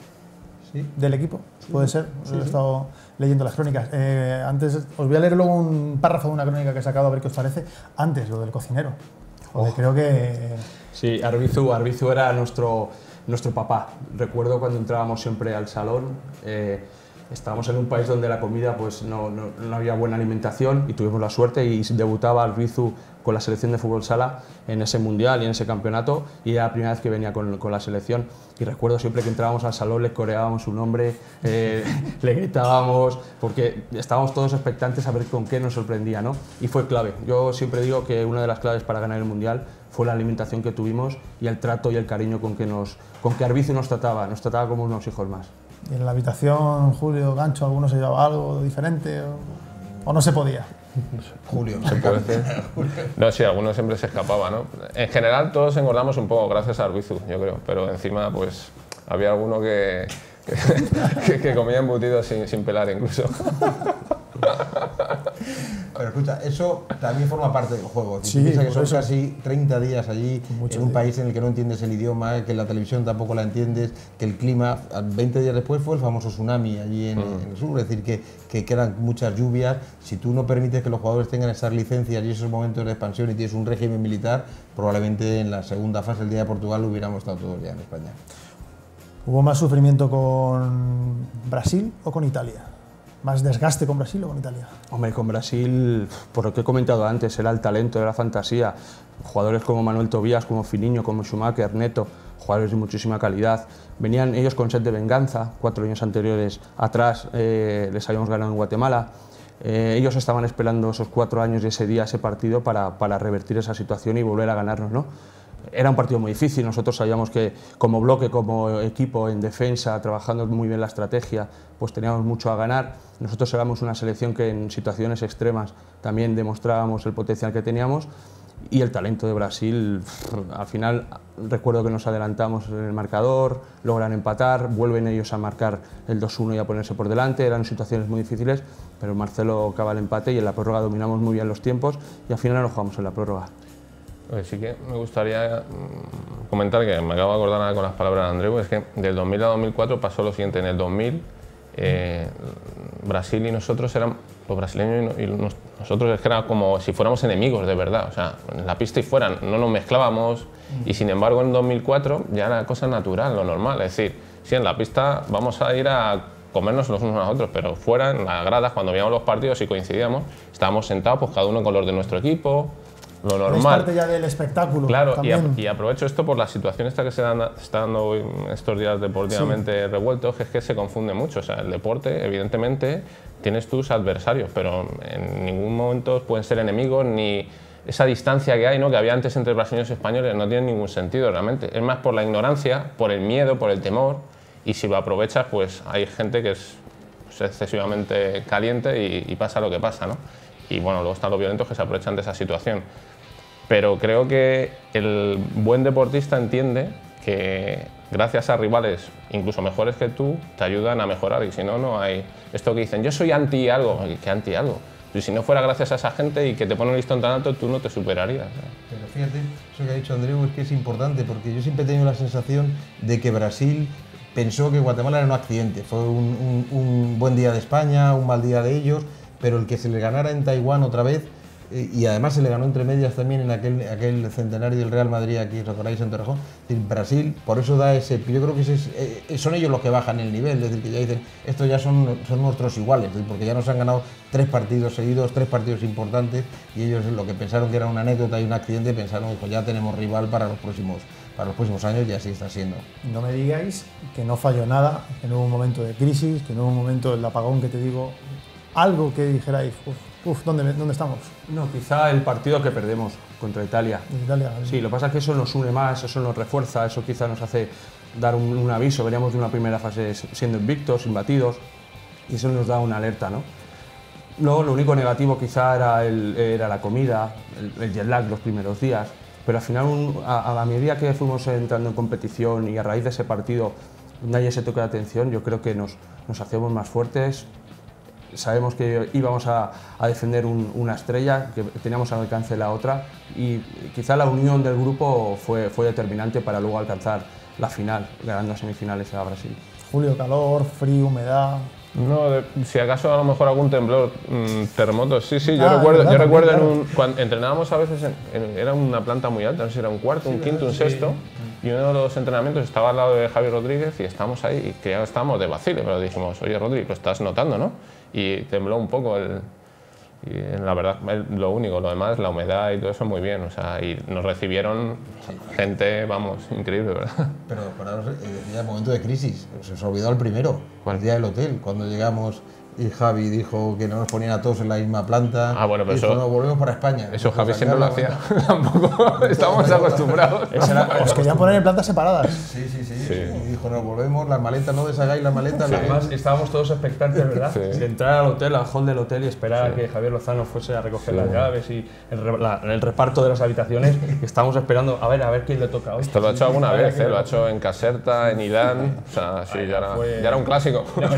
sí. del equipo? Sí. Puede ser, sí, he sí. estado leyendo las crónicas. Eh, antes, os voy a leer luego un párrafo de una crónica que he sacado a ver qué os parece. Antes, lo del cocinero. Joder, oh. creo que... Sí, Arbizu, Arbizu era nuestro, nuestro papá. Recuerdo cuando entrábamos siempre al salón, eh, estábamos en un país donde la comida pues, no, no, no había buena alimentación, y tuvimos la suerte y debutaba Arbizu con la selección de fútbol sala en ese mundial y en ese campeonato, y era la primera vez que venía con, con la selección. Y recuerdo siempre que entrábamos al salón le coreábamos su nombre, eh, le gritábamos, porque estábamos todos expectantes a ver con qué nos sorprendía, ¿no? Y fue clave. Yo siempre digo que una de las claves para ganar el mundial fue la alimentación que tuvimos y el trato y el cariño con que, nos, con que Arbizu nos trataba, nos trataba como unos hijos más. ¿Y en la habitación, Julio, Gancho, alguno se llevaba algo diferente o, o no se podía? Julio. Se puede decir. No, sí, algunos siempre se escapaba, ¿no? En general todos engordamos un poco gracias a Arbizu, yo creo, pero encima pues había alguno que, que, que comía embutidos sin, sin pelar incluso. Pero escucha, eso también forma parte del juego. Si sí, piensas que son eso. casi treinta días allí, Mucho en un día. país en el que no entiendes el idioma, que la televisión tampoco la entiendes, que el clima, veinte días después fue el famoso tsunami allí en, mm. en el sur, es decir, que, que quedan muchas lluvias. Si tú no permites que los jugadores tengan esas licencias y esos momentos de expansión y tienes un régimen militar, probablemente en la segunda fase del Día de Portugal hubiéramos estado todos ya en España. ¿Hubo más sufrimiento con Brasil o con Italia? ¿Más desgaste con Brasil o con Italia? Hombre, con Brasil, por lo que he comentado antes, era el talento, era la fantasía. Jugadores como Manuel Tobías, como Filiño, como Schumacher, Neto, jugadores de muchísima calidad. Venían ellos con sed de venganza, cuatro años anteriores atrás eh, les habíamos ganado en Guatemala. Eh, ellos estaban esperando esos cuatro años y ese día, ese partido, para, para revertir esa situación y volver a ganarnos, ¿no? Era un partido muy difícil, nosotros sabíamos que como bloque, como equipo en defensa, trabajando muy bien la estrategia, pues teníamos mucho a ganar. Nosotros éramos una selección que en situaciones extremas también demostrábamos el potencial que teníamos, y el talento de Brasil. Al final recuerdo que nos adelantamos en el marcador, logran empatar, vuelven ellos a marcar el dos uno y a ponerse por delante. Eran situaciones muy difíciles, pero Marcelo cava el empate y en la prórroga dominamos muy bien los tiempos y al final nos jugamos en la prórroga. Sí que me gustaría comentar, que me acabo de acordar nada con las palabras de Andreu, es que del dos mil a dos mil cuatro pasó lo siguiente. En el dos mil eh, Brasil y nosotros eran, los brasileños y nosotros es que era como si fuéramos enemigos de verdad, o sea, en la pista y fuera, no nos mezclábamos, y sin embargo en dos mil cuatro ya era cosa natural, lo normal, es decir, sí, en la pista vamos a ir a comernos los unos a los otros, pero fuera, en las gradas, cuando veíamos los partidos y coincidíamos, estábamos sentados pues cada uno con los de nuestro equipo, lo normal. Es parte ya del espectáculo. Claro, y, a, también. y aprovecho esto por la situación esta que se dan, está dando hoy, estos días deportivamente sí. revueltos, que es que se confunde mucho. O sea, el deporte, evidentemente, tienes tus adversarios, pero en ningún momento pueden ser enemigos, ni esa distancia que hay, ¿no?, que había antes entre brasileños y españoles, no tiene ningún sentido realmente. Es más por la ignorancia, por el miedo, por el temor, y si lo aprovechas, pues hay gente que es pues, excesivamente caliente y, y pasa lo que pasa, ¿no? Y bueno, luego están los violentos que se aprovechan de esa situación. Pero creo que el buen deportista entiende que gracias a rivales incluso mejores que tú te ayudan a mejorar, y si no, no hay esto que dicen yo soy anti algo, ¿qué anti algo? Y si no fuera gracias a esa gente y que te pone un listón tan alto, tú no te superarías. Pero fíjate, eso que ha dicho Andreu es que es importante, porque yo siempre he tenido la sensación de que Brasil pensó que Guatemala era un accidente, fue un, un, un buen día de España, un mal día de ellos, pero el que se le ganara en Taiwán otra vez, eh, y además se le ganó entre medias también en aquel, aquel centenario del Real Madrid aquí, recordáis, en Torrejón, es decir, Brasil, por eso da ese, yo creo que ese es, eh, son ellos los que bajan el nivel, es decir, que ya dicen, estos ya son, son nuestros iguales, es decir, porque ya nos han ganado tres partidos seguidos, tres partidos importantes, y ellos lo que pensaron que era una anécdota y un accidente, pensaron que pues ya tenemos rival para los próximos para los próximos años, y así está siendo. No me digáis que no falló nada, que no hubo un momento de crisis, que no hubo un momento del apagón que te digo, algo que dijerais, uff, uf, ¿dónde, ¿dónde estamos? No, quizá el partido que perdemos contra Italia. Italia sí, lo que pasa es que eso nos une más, eso nos refuerza, eso quizá nos hace dar un, un aviso. Veníamos de una primera fase siendo invictos, imbatidos, y eso nos da una alerta, ¿no? Luego, lo único negativo quizá era, el, era la comida, el, el jet lag los primeros días. Pero al final, un, a, a medida que fuimos entrando en competición y a raíz de ese partido, nadie se toque de atención, yo creo que nos, nos hacemos más fuertes. Sabemos que íbamos a, a defender un, una estrella, que teníamos al alcance la otra, y quizá la unión del grupo fue, fue determinante para luego alcanzar la final, ganando semifinales a Brasil. Julio, calor, frío, humedad. No, de, si acaso a lo mejor algún temblor, mmm, terremotos, sí, sí, yo ah, recuerdo, verdad, yo recuerdo claro. en un, cuando entrenábamos a veces, en, en, era una planta muy alta, no sé si era un cuarto, sí, un quinto, un sí. sexto, y uno de los entrenamientos estaba al lado de Javi Rodríguez y estábamos ahí, y que ya estábamos de vacile, pero dijimos, oye Rodri, lo estás notando, ¿no? Y tembló un poco el... Y la verdad, lo único, lo demás, la humedad y todo eso muy bien, o sea, y nos recibieron sí. gente, vamos, increíble, ¿verdad? Pero para el momento de crisis, se os olvidó el primero, ¿cuál? El día del hotel, cuando llegamos y Javi dijo que no nos ponían a todos en la misma planta. Ah, bueno, pero dijo, eso... no, volvemos para España. Eso Javi siempre lo hacía, tampoco estábamos acostumbrados. Os querían poner en plantas separadas. Sí, sí, sí, sí. Y dijo, no, volvemos, las maletas, no deshagáis las maletas. Sí. Además, estábamos todos expectantes, ¿verdad? Sí. De entrar al hotel, al hall del hotel y esperar sí. a que Javier Lozano fuese a recoger sí. las llaves y el, la, el reparto de las habitaciones. Y estábamos esperando a ver a ver quién le toca hoy. Esto lo ha hecho alguna vez, ¿eh? Lo ha hecho en Caserta, en Idán, o sea, sí, ya era, ya era un clásico.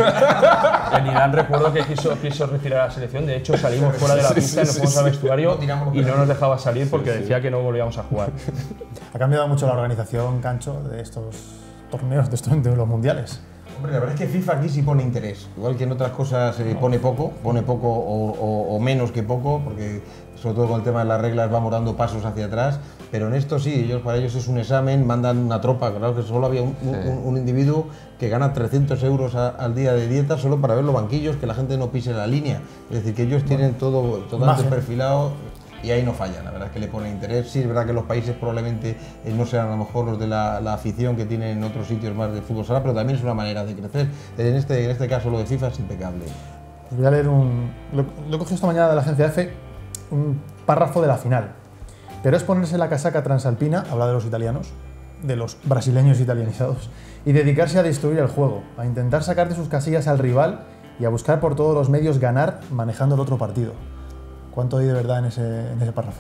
En Idán recuerdo que quiso quiso retirar a la selección, de hecho salimos fuera de la pista y nos fuimos al vestuario y no nos dejaba salir porque decía que no volvíamos a jugar. Ha cambiado mucho la organización, Cancho, de estos torneos, de, estos, de los mundiales. Hombre, la verdad es que FIFA aquí sí pone interés, igual que en otras cosas eh, pone poco, pone poco o, o, o menos que poco, porque sobre todo con el tema de las reglas vamos dando pasos hacia atrás, pero en esto sí, ellos, para ellos es un examen, mandan una tropa, claro que solo había un, sí. un, un individuo que gana trescientos euros a, al día de dieta solo para ver los banquillos, que la gente no pise la línea, es decir, que ellos tienen todo totalmente Más, perfilado. Y ahí no fallan, la verdad es que le pone interés. Sí, es verdad que los países probablemente eh, no sean a lo mejor los de la, la afición que tienen en otros sitios más de fútbol sala, pero también es una manera de crecer. En este, en este caso lo de FIFA es impecable. Os voy a leer un... Lo, lo cogí esta mañana de la agencia EFE, un párrafo de la final. Pero es ponerse la casaca transalpina, habla de los italianos, de los brasileños italianizados, y dedicarse a destruir el juego, a intentar sacar de sus casillas al rival y a buscar por todos los medios ganar manejando el otro partido. ¿Cuánto hay de verdad en ese, en ese párrafo?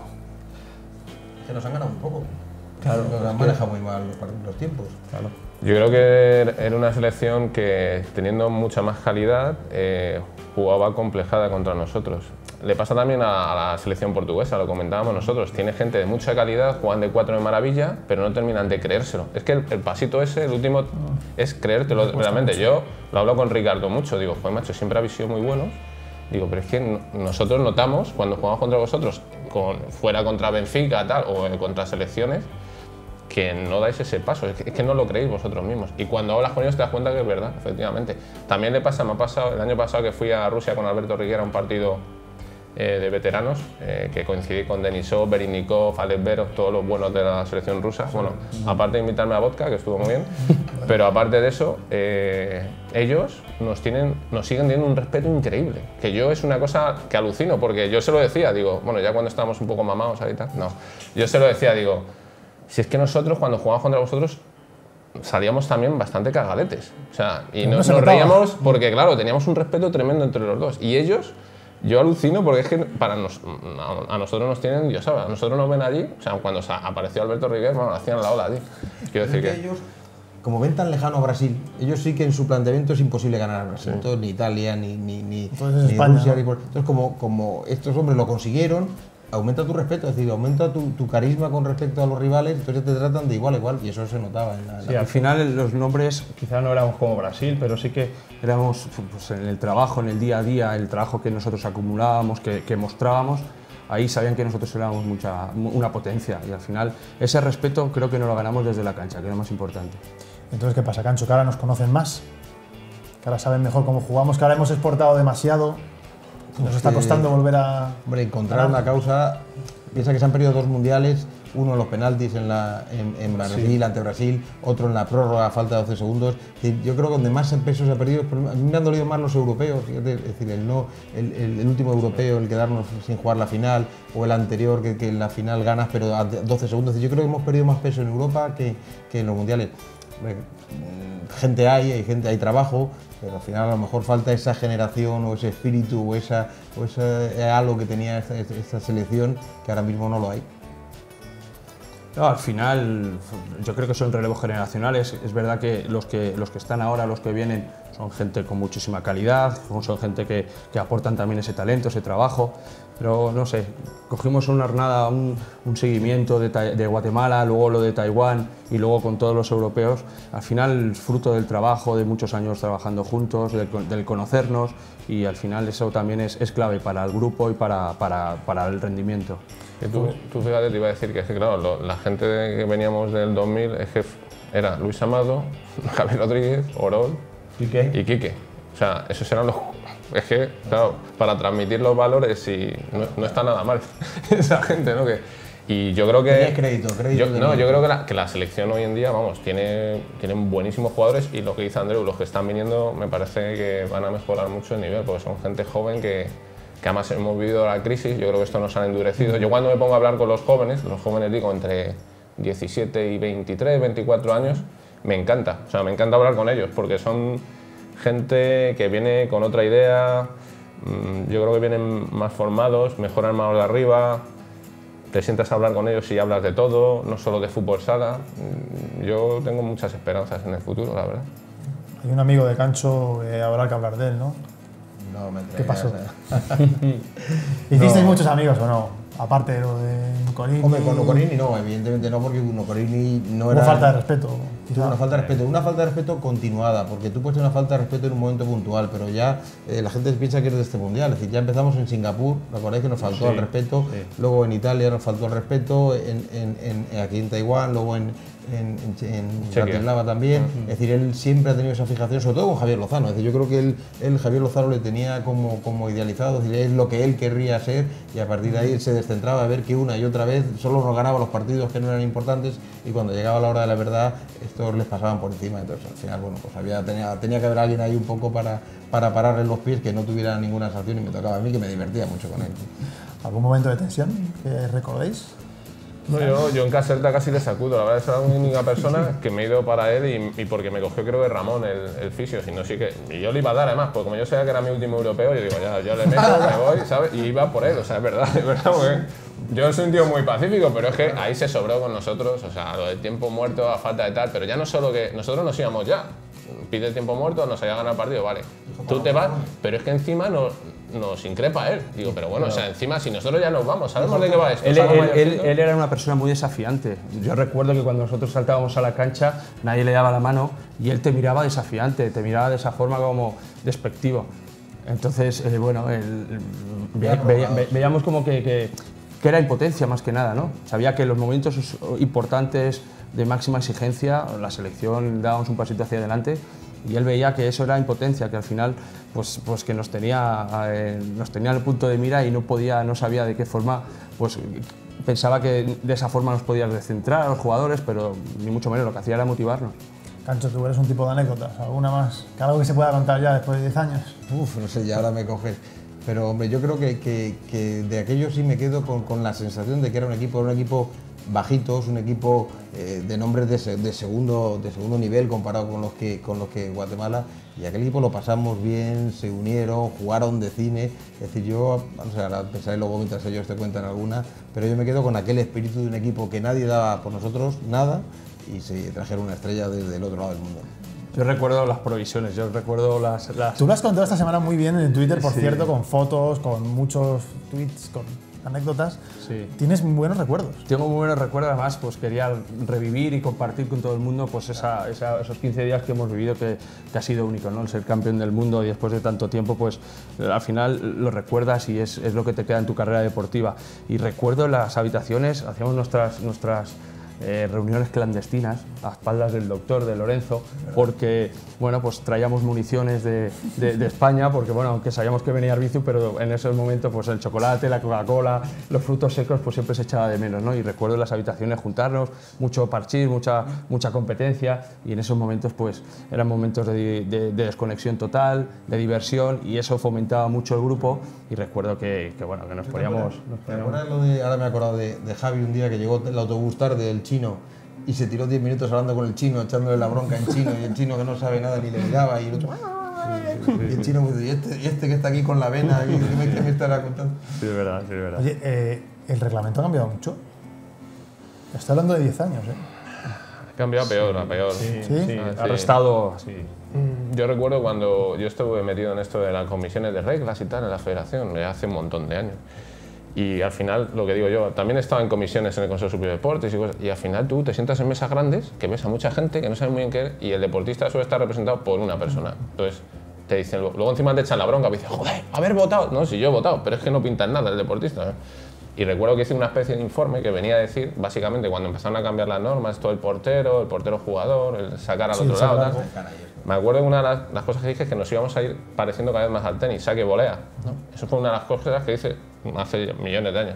Que nos han ganado un poco. Claro, nos han manejado muy mal los, los tiempos. Claro. Yo creo que era una selección que, teniendo mucha más calidad, eh, jugaba complejada contra nosotros. Le pasa también a, a la selección portuguesa, lo comentábamos nosotros. Tiene gente de mucha calidad, juegan de cuatro de maravilla, pero no terminan de creérselo. Es que el, el pasito ese, el último, es creértelo realmente. Mucho. Yo lo hablo con Ricardo mucho, digo, joder, macho, siempre habéis sido muy buenos. Digo, pero es que nosotros notamos, cuando jugamos contra vosotros, con, fuera contra Benfica tal, o contra selecciones, que no dais ese paso, es que, es que no lo creéis vosotros mismos. Y cuando hablas con ellos te das cuenta que es verdad, efectivamente. También le pasa, me ha pasado, el año pasado que fui a Rusia con Alberto Riguera a un partido eh, de veteranos, eh, que coincidí con Denisov, Berinikov, Alex Berov, todos los buenos de la selección rusa. Bueno, aparte de invitarme a vodka, que estuvo muy bien, pero aparte de eso, eh, ellos nos, tienen, nos siguen teniendo un respeto increíble, que yo es una cosa que alucino, porque yo se lo decía, digo, bueno, ya cuando estábamos un poco mamados ahorita, no, yo se lo decía, digo, si es que nosotros cuando jugamos contra vosotros salíamos también bastante cagadetes, o sea, y no, nos, nos reíamos porque, claro, teníamos un respeto tremendo entre los dos, y ellos, yo alucino porque es que para nos, a nosotros nos tienen, Dios sabe, a nosotros nos ven allí, o sea, cuando apareció Alberto Riguera, bueno, hacían la ola, tío. Quiero decir que... que ellos, como ven tan lejano a Brasil, ellos sí que en su planteamiento es imposible ganar a Brasil, sí. Entonces, ni Italia, ni, ni, ni, ni Rusia, ni por... entonces como, como estos hombres lo consiguieron, aumenta tu respeto, es decir, aumenta tu, tu carisma con respecto a los rivales, entonces te tratan de igual a igual y eso se notaba en la... En sí, la al final los nombres quizá no éramos como Brasil, pero sí que éramos pues, en el trabajo, en el día a día, el trabajo que nosotros acumulábamos, que, que mostrábamos, ahí sabían que nosotros éramos mucha, una potencia y al final ese respeto creo que nos lo ganamos desde la cancha, que es lo más importante. Entonces, ¿qué pasa, Cancho? ¿Que ahora nos conocen más? ¿Que ahora saben mejor cómo jugamos? ¿Que ahora hemos exportado demasiado? ¿Nos está costando volver a...? Hombre, encontrar una causa... Piensa que se han perdido dos mundiales, uno en los penaltis en, la, en, en Brasil, sí. ante Brasil, otro en la prórroga a falta de doce segundos. Es decir, yo creo que donde más peso se ha perdido, a mí me han dolido más los europeos, fíjate, es decir, el, no, el, el, el último europeo, el quedarnos sin jugar la final, o el anterior que, que en la final ganas pero a doce segundos. Yo creo que hemos perdido más peso en Europa que, que en los mundiales. Gente hay, hay gente, hay trabajo, pero al final a lo mejor falta esa generación o ese espíritu o, esa, o ese halo que tenía esta, esta selección que ahora mismo no lo hay. No, al final yo creo que son relevos generacionales, es verdad que los que, los que están ahora, los que vienen, son gente con muchísima calidad, son gente que, que aportan también ese talento, ese trabajo, pero no sé, cogimos una jornada, un, un seguimiento de, de Guatemala, luego lo de Taiwán y luego con todos los europeos, al final fruto del trabajo, de muchos años trabajando juntos, del, del conocernos y al final eso también es, es clave para el grupo y para, para, para el rendimiento. Y tú, tú fíjate, te iba a decir que es que claro, lo, la gente que veníamos del dos mil es que era Luis Amado, Javier Rodríguez, Orol ¿Quique? y Quique. O sea, esos eran los... Es que, claro, para transmitir los valores y no, no está nada mal esa gente, ¿no? Que, y yo creo que... Tienes crédito, crédito. Yo, no, yo creo que la, que la selección hoy en día, vamos, tiene, tiene buenísimos jugadores y lo que dice Andreu, los que están viniendo me parece que van a mejorar mucho el nivel, porque son gente joven que, que además hemos vivido la crisis, yo creo que esto nos ha endurecido. Yo cuando me pongo a hablar con los jóvenes, los jóvenes digo entre diecisiete y veintitrés, veinticuatro años, me encanta, o sea, me encanta hablar con ellos, porque son gente que viene con otra idea, yo creo que vienen más formados, mejoran más de arriba, te sientas a hablar con ellos y hablas de todo, no solo de fútbol sala. Yo tengo muchas esperanzas en el futuro, la verdad. Hay un amigo de Cancho, eh, habrá que hablar de él, ¿no? No, me ¿Qué pasó? ¿eh? ¿Hicisteis no. muchos amigos o no? Aparte de lo de Nocorini. Hombre, con Nocorini no, evidentemente no, porque Nocorini no era... Una falta de respeto. Quizá. Una falta de respeto, una falta de respeto continuada, porque tú puedes tener una falta de respeto en un momento puntual, pero ya eh, la gente piensa que eres de este mundial, es decir, ya empezamos en Singapur, recordáis que nos faltó sí, el respeto, sí. Luego en Italia nos faltó el respeto, en, en, en, aquí en Taiwán, luego en, en, en, en Bratislava también, uh-huh. Es decir, él siempre ha tenido esa fijación, sobre todo con Javier Lozano, es decir, yo creo que él, él Javier Lozano le tenía como, como idealizado, es decir, es lo que él querría ser y a partir de ahí él se descentraba a ver que una y otra vez solo nos ganaba los partidos que no eran importantes y cuando llegaba la hora de la verdad estos les pasaban por encima, entonces al final bueno, pues había, tenía, tenía que haber alguien ahí un poco para, para pararle los pies que no tuviera ninguna sanción y me tocaba a mí que me divertía mucho con él. ¿Algún momento de tensión que recordéis? No, yo, yo en Caserta casi le sacudo, la verdad es la única persona que me he ido para él y, y porque me cogió creo que Ramón, el, el fisio, si no sí que... Y yo le iba a dar además, porque como yo sabía que era mi último europeo, yo digo, ya, yo le meto, me voy, ¿sabes? Y iba por él, o sea, es verdad, es verdad, porque yo soy un tío muy pacífico, pero es que ahí se sobró con nosotros, o sea, lo del tiempo muerto a falta de tal, pero ya no solo que nosotros nos íbamos ya, pide el tiempo muerto, nos había ganado el partido, vale, tú te vas, pero es que encima nos, nos increpa él, digo, pero bueno, o sea, encima si nosotros ya nos vamos, ¿sabemos de qué va esto? Él, él, él, él era una persona muy desafiante, yo recuerdo que cuando nosotros saltábamos a la cancha, nadie le daba la mano y él te miraba desafiante, te miraba de esa forma como despectivo. Entonces, eh, bueno, el, ve, ve, ve, veíamos como que, que, que era impotencia más que nada, ¿no? Sabía que en los momentos importantes de máxima exigencia, la selección dábamos un pasito hacia adelante y él veía que eso era impotencia, que al final pues, pues que nos tenía, eh, nos tenía en el punto de mira y no podía, no sabía de qué forma, pues pensaba que de esa forma nos podía descentrar a los jugadores, pero ni mucho menos, lo que hacía era motivarnos. Cancho, tú eres un tipo de anécdotas, ¿alguna más? ¿Que algo que se pueda contar ya después de diez años? Uf, no sé, ya ahora me coges. Pero hombre, yo creo que, que, que de aquello sí me quedo con, con la sensación de que era un equipo, era un equipo bajito, un equipo eh, de nombres de, de, segundo, de segundo nivel comparado con los, que, con los que Guatemala, y aquel equipo lo pasamos bien, se unieron, jugaron de cine, es decir, yo, no sé, ahora pensaré luego mientras ellos te cuentan alguna, pero yo me quedo con aquel espíritu de un equipo que nadie daba por nosotros nada y se trajeron una estrella desde el otro lado del mundo. Yo recuerdo las provisiones, yo recuerdo las... las... Tú lo has contado esta semana muy bien en Twitter, por sí. cierto, con fotos, con muchos tweets, con anécdotas. Sí. Tienes muy buenos recuerdos. Tengo muy buenos recuerdos, además pues quería revivir y compartir con todo el mundo pues esa, esa, esos quince días que hemos vivido que, que ha sido único, ¿no? El ser campeón del mundo y después de tanto tiempo pues al final lo recuerdas y es, es lo que te queda en tu carrera deportiva. Y recuerdo las habitaciones, hacíamos nuestras, nuestras Eh, reuniones clandestinas a espaldas del doctor, de Lorenzo, porque bueno, pues traíamos municiones de, de, de España, porque bueno, aunque sabíamos que venía Arbizu, pero en esos momentos pues el chocolate, la Coca-Cola, los frutos secos pues siempre se echaba de menos, ¿no? Y recuerdo en las habitaciones juntarnos, mucho parchís, mucha, mucha competencia, y en esos momentos pues eran momentos de, de, de desconexión total, de diversión, y eso fomentaba mucho el grupo. Y recuerdo que, que bueno, que nos poníamos... ¿Te acuerdas lo de, ahora me he acordado de, de Javi un día que llegó el autobús tarde, el chino, y se tiró diez minutos hablando con el chino, echándole la bronca en chino, y el chino que no sabe nada ni le miraba, y el otro... Sí, sí, sí, y el chino me dice, ¿y este, y este que está aquí con la vena? ¿Qué me, qué me estará contando? Sí, es verdad, sí, es verdad. Oye, eh, ¿el reglamento ha cambiado mucho? Está hablando de diez años, ¿eh? Ha cambiado peor, a peor. ¿Sí? Sí, sí, Ah, ha sí. restado, sí. Yo recuerdo cuando yo estuve metido en esto de las comisiones de reglas y tal en la federación, eh, hace un montón de años. Y al final, lo que digo yo, también he estado en comisiones en el Consejo Superior de Deportes y cosas, y al final tú te sientas en mesas grandes, que ves a mucha gente que no sabe muy bien qué es, y el deportista suele estar representado por una persona. Entonces, te dicen, luego encima te echan la bronca, y dices, joder, haber votado. No, si yo he votado, pero es que no pintan nada el deportista, ¿eh? Y recuerdo que hice una especie de informe que venía a decir, básicamente, cuando empezaron a cambiar las normas, todo el portero, el portero jugador, el sacar al Sí, otro sacar, lado, ¿no? tal. Me acuerdo que una de las, las cosas que dije es que nos íbamos a ir pareciendo cada vez más al tenis, saque volea, ¿no? Eso fue una de las cosas que hice hace millones de años.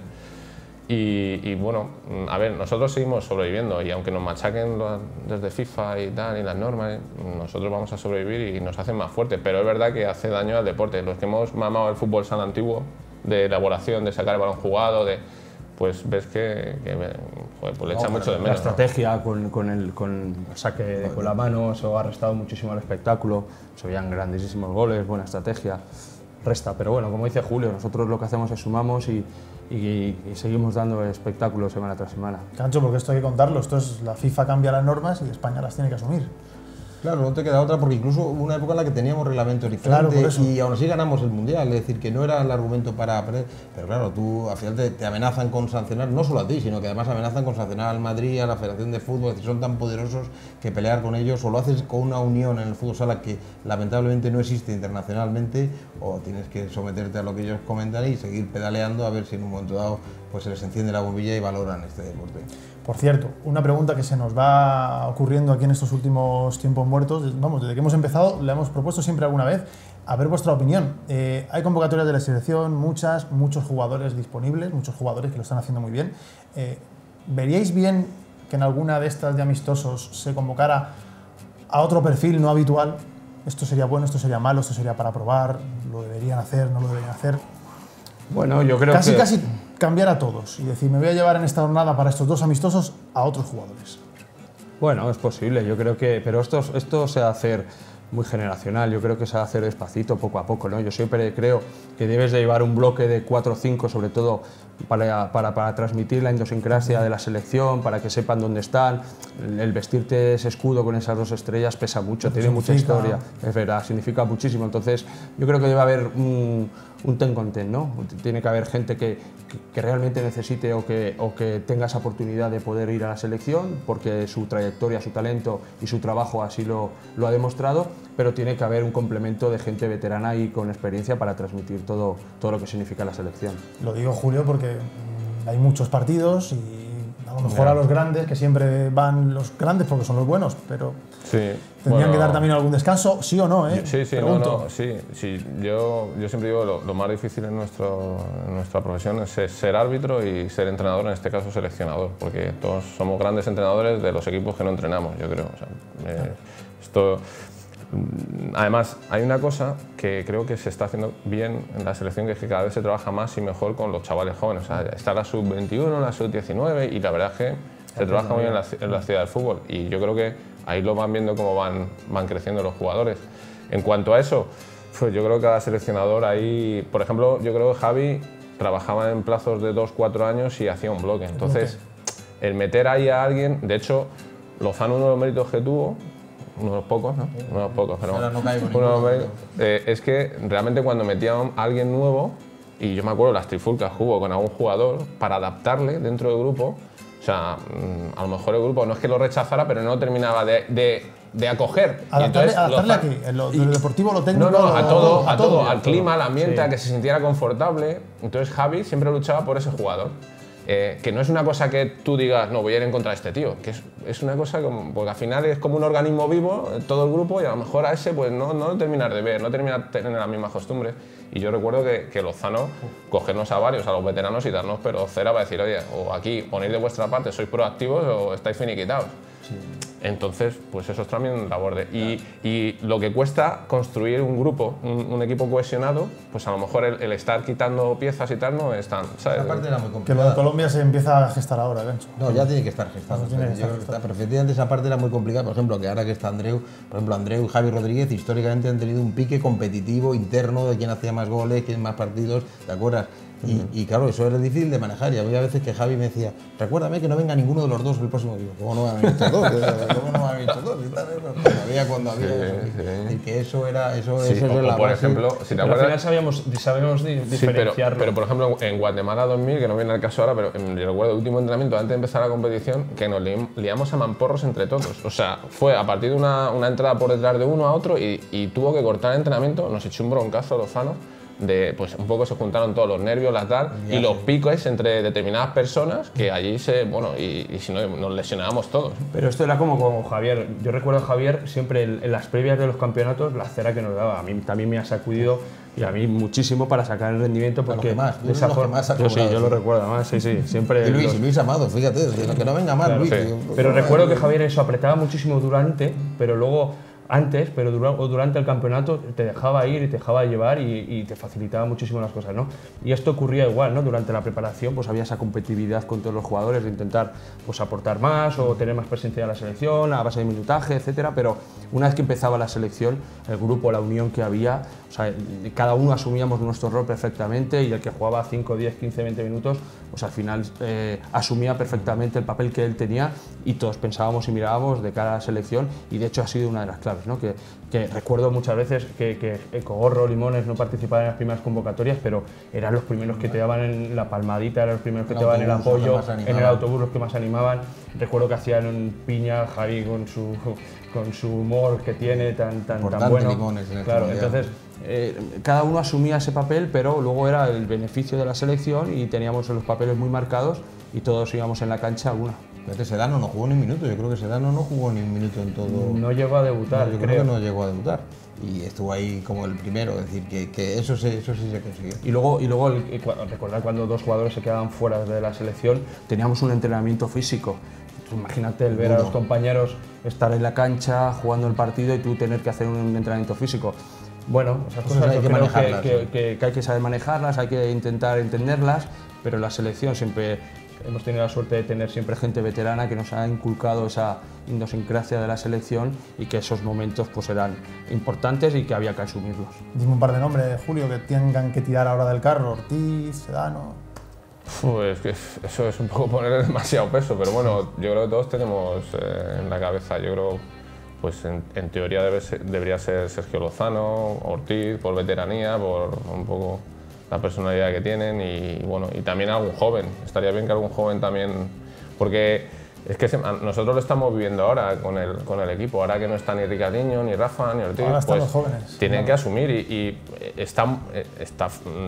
Y, y bueno, a ver, nosotros seguimos sobreviviendo y aunque nos machaquen los, desde FIFA y tal y las normas, nosotros vamos a sobrevivir y nos hacen más fuertes. Pero es verdad que hace daño al deporte. Los que hemos mamado el fútbol sala antiguo, de elaboración, de sacar el balón jugado, de, pues ves que, que joder, pues le echa No, mucho de la menos. estrategia con, con, el, con el saque de- con la mano, eso ha restado muchísimo al espectáculo, se veían grandísimos goles, buena estrategia, resta, pero bueno, como dice Julio, nosotros lo que hacemos es sumamos y, y, y seguimos dando espectáculos semana tras semana. Cancho, porque esto hay que contarlo, esto es la FIFA cambia las normas y España las tiene que asumir. Claro, no te queda otra, porque incluso hubo una época en la que teníamos reglamentos Claro, por diferentes eso. y aún así ganamos el Mundial, es decir, que no era el argumento para perder. Pero claro, tú al final te, te amenazan con sancionar, no solo a ti, sino que además amenazan con sancionar al Madrid, a la Federación de Fútbol, es decir, son tan poderosos que pelear con ellos o lo haces con una unión en el fútbol sala que lamentablemente no existe internacionalmente, o tienes que someterte a lo que ellos comentan y seguir pedaleando a ver si en un momento dado pues se les enciende la bombilla y valoran este deporte. Por cierto, una pregunta que se nos va ocurriendo aquí en estos últimos tiempos muertos, vamos, desde que hemos empezado, la hemos propuesto siempre alguna vez, a ver vuestra opinión. Eh, hay convocatorias de la selección, muchas, muchos jugadores disponibles, muchos jugadores que lo están haciendo muy bien. Eh, ¿Veríais bien que en alguna de estas de amistosos se convocara a otro perfil no habitual? Esto sería bueno, esto sería malo, esto sería para probar, lo deberían hacer, no lo deberían hacer. Bueno, yo creo Casi, que... casi cambiar a todos y decir, me voy a llevar en esta jornada para estos dos amistosos a otros jugadores. Bueno, es posible, yo creo que... Pero esto, esto se va a hacer muy generacional, yo creo que se va a hacer despacito, poco a poco, ¿no? Yo siempre creo que debes de llevar un bloque de cuatro o cinco, sobre todo para, para, para transmitir la idiosincrasia de la selección, para que sepan dónde están. El, el vestirte ese escudo con esas dos estrellas pesa mucho, tiene mucha historia, es verdad, significa muchísimo. Entonces, yo creo que debe haber un, un ten con ten, ¿no? Tiene que haber gente que, que, que realmente necesite o que, o que tenga esa oportunidad de poder ir a la selección, porque su trayectoria, su talento y su trabajo así lo, lo ha demostrado, pero tiene que haber un complemento de gente veterana y con experiencia para transmitir todo, todo lo que significa la selección. Lo digo, Julio, porque mm, hay muchos partidos y a lo mejor a los grandes, que siempre van los grandes porque son los buenos, pero Sí, tendrían bueno, que dar también algún descanso, ¿sí o no? ¿eh? Sí, sí, no, Pregunto. no, sí, sí. Yo, yo siempre digo lo, lo más difícil en, nuestro, en nuestra profesión es ser, ser árbitro y ser entrenador, en este caso seleccionador, porque todos somos grandes entrenadores de los equipos que no entrenamos, yo creo. O sea, eh, esto, además, hay una cosa que creo que se está haciendo bien en la selección, que es que cada vez se trabaja más y mejor con los chavales jóvenes. O sea, está la sub veintiuno, la sub diecinueve y la verdad es que se trabaja muy bien en la, en la ciudad del fútbol y yo creo que ahí lo van viendo cómo van, van creciendo los jugadores. En cuanto a eso, pues yo creo que cada seleccionador ahí, por ejemplo, yo creo que Javi trabajaba en plazos de dos cuatro años y hacía un bloque. Entonces, el meter ahí a alguien, de hecho, Lozano, uno de los méritos que tuvo, uno de los pocos, ¿no? Uno de los pocos, pero Ahora no caigo en uno de los ninguno. méritos, eh, es que realmente cuando metía a alguien nuevo, y yo me acuerdo las trifulcas que hubo con algún jugador para adaptarle dentro del grupo. O sea, a lo mejor el grupo no es que lo rechazara, pero no terminaba de, de, de acoger. ¿Adaptarle, adaptarle aquí? ¿En lo, en lo deportivo, lo técnico? No, no, a todo, a, a todo, todo, al todo. clima, al ambiente, Sí. a que se sintiera confortable. Entonces Javi siempre luchaba por ese jugador. Eh, que no es una cosa que tú digas, no, voy a ir en contra de este tío, que es, es una cosa como, porque al final es como un organismo vivo, todo el grupo, y a lo mejor a ese pues no, no lo terminas de ver, no termina de tener las mismas costumbres. Y yo recuerdo que, que Lozano, cogernos a varios, a los veteranos y darnos pero cera para decir, oye, o aquí ponéis de vuestra parte, sois proactivos o estáis finiquitados. Sí. Entonces, pues eso es también labor de... Y, y lo que cuesta construir un grupo, un, un equipo cohesionado, pues a lo mejor el, el estar quitando piezas y tal no es tan... ¿sabes? Esa parte era muy Que complicada. lo de Colombia se empieza a gestar ahora, Gancho. No, ya tiene que estar gestado. No, tiene que Yo estar creo que está, gestado. pero efectivamente esa parte era muy complicada. Por ejemplo, que ahora que está Andreu, por ejemplo, Andreu y Javi Rodríguez históricamente han tenido un pique competitivo interno de quién hacía más goles, quién más partidos, ¿te acuerdas? Y, uh-huh. y claro, eso era difícil de manejar. Y había veces que Javi me decía, recuérdame que no venga ninguno de los dos el próximo día. ¿Cómo no van a venir estos dos? ¿Cómo no van a venir estos dos? Cuando había, cuando había sí, eso. Sí. Y que eso era, eso, sí, eso o, es la o por base. ejemplo, si te Pero al acuerdas... final sabíamos, sabemos diferenciarlo. Sí, pero, pero por ejemplo, en Guatemala dos mil, que no viene al caso ahora, pero en, recuerdo el último entrenamiento antes de empezar la competición, que nos li, liamos a mamporros entre todos. O sea, fue a partir de una, una entrada por detrás de uno a otro y, y tuvo que cortar el entrenamiento, nos echó un broncazo Lozano. De, pues un poco se juntaron todos los nervios, la tal, ya, y los sí. picos entre determinadas personas que allí se, bueno, y, y si no, nos lesionábamos todos. Pero esto era como con Javier. Yo recuerdo a Javier siempre en las previas de los campeonatos, la cera que nos daba. A mí también me ha sacudido y a mí muchísimo para sacar el rendimiento porque más, de esa forma. Más yo sí, yo lo recuerdo más, sí, sí, siempre. Y Luis, los... y Luis Amado, fíjate, que no venga más claro, Luis. Sí. Tío, pero recuerdo que Javier eso apretaba muchísimo durante, pero luego antes, pero durante el campeonato te dejaba ir y te dejaba llevar y, y te facilitaba muchísimo las cosas, ¿no? Y esto ocurría igual, ¿no? Durante la preparación pues había esa competitividad con todos los jugadores de intentar pues aportar más o tener más presencia en la selección a base de minutaje, etcétera, pero una vez que empezaba la selección, el grupo, la unión que había, o sea, cada uno asumíamos nuestro rol perfectamente y el que jugaba cinco, diez, quince, veinte minutos, pues al final eh, asumía perfectamente el papel que él tenía y todos pensábamos y mirábamos de cara a la selección y de hecho ha sido una de las claves, ¿no? Que, que recuerdo muchas veces que, que Cogorro, Limones no participaban en las primeras convocatorias, pero eran los primeros que te daban en la palmadita, eran los primeros que el te daban el apoyo, en el autobús los que más animaban. Recuerdo que hacían un piña, Javi con su, con su humor que tiene tan, tan, tan bueno. Limones en claro, este entonces eh, cada uno asumía ese papel, pero luego era el beneficio de la selección y teníamos los papeles muy marcados y todos íbamos en la cancha a una. Fíjate, Sedano no jugó ni un minuto, yo creo que Sedano no jugó ni un minuto en todo. No llegó a debutar, no, yo creo. creo que no llegó a debutar. Y estuvo ahí como el primero, es decir, que, que eso, se, eso sí se consiguió. Y luego, y luego el, recordar cuando dos jugadores se quedaban fuera de la selección, teníamos un entrenamiento físico. Imagínate el ver Duro. a los compañeros estar en la cancha jugando el partido y tú tener que hacer un entrenamiento físico. Bueno, esas cosas hay que creo manejarlas, que, sí. que, que, que hay que saber manejarlas, hay que intentar entenderlas, pero la selección siempre hemos tenido la suerte de tener siempre gente veterana que nos ha inculcado esa idiosincrasia de la selección y que esos momentos pues eran importantes y que había que asumirlos. Dime un par de nombres, Julio, que tengan que tirar ahora del carro. Ortiz, Sedano. Pues que eso es un poco poner demasiado peso, pero bueno, yo creo que todos tenemos eh, en la cabeza, yo creo, pues en, en teoría debe ser, debería ser Sergio Lozano, Ortiz, por veteranía, por un poco la personalidad que tienen y bueno, y también algún joven, estaría bien que algún joven también, porque es que se, nosotros lo estamos viviendo ahora con el, con el equipo, ahora que no está ni Ricardinho, ni Rafa, ni Ortiz, ahora están pues los jóvenes. tienen Claro. que asumir y, y está, está,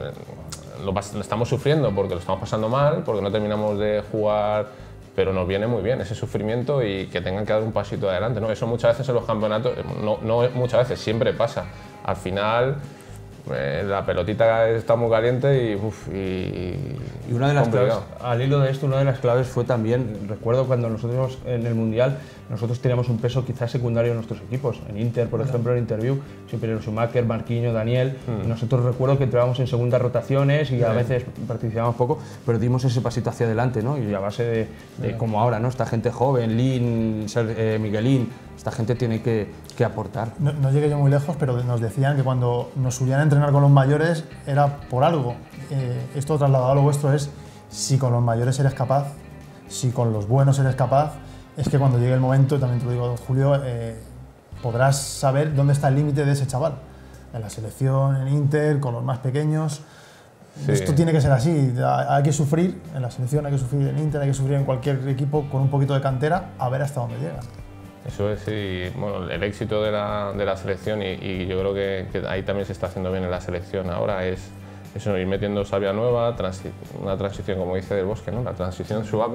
lo, lo estamos sufriendo porque lo estamos pasando mal, porque no terminamos de jugar, pero nos viene muy bien ese sufrimiento y que tengan que dar un pasito adelante, ¿no? Eso muchas veces en los campeonatos, no, no muchas veces, siempre pasa. Al final Eh, la pelotita está muy caliente y, uf, y, y una de las complicado. claves, al hilo de esto, una de las claves fue también, recuerdo cuando nosotros en el Mundial, nosotros teníamos un peso quizás secundario en nuestros equipos. En Inter, por ejemplo, en Interview, siempre era Schumacher, Marquinhos, Daniel. Mm. Y nosotros recuerdo que entrábamos en segundas rotaciones y sí. a veces participábamos poco, pero dimos ese pasito hacia adelante, ¿no? Y a base de, de sí. como ahora, ¿no? Esta gente joven, Lin, eh, Miguelín, esta gente tiene que, que aportar. No, no llegué yo muy lejos, pero nos decían que cuando nos subían a entrenar con los mayores era por algo. Eh, esto trasladado a lo vuestro es si con los mayores eres capaz, si con los buenos eres capaz, es que cuando llegue el momento, también te lo digo, Julio, eh, podrás saber dónde está el límite de ese chaval. En la selección, en Inter, con los más pequeños. Sí. Esto tiene que ser así, hay que sufrir en la selección, hay que sufrir en Inter, hay que sufrir en cualquier equipo con un poquito de cantera a ver hasta dónde llegan. Eso es, sí. Bueno, el éxito de la, de la selección, y, y yo creo que, que ahí también se está haciendo bien en la selección ahora, es eso, ir metiendo savia nueva, transi una transición, como dice Del Bosque, ¿no? La transición suave.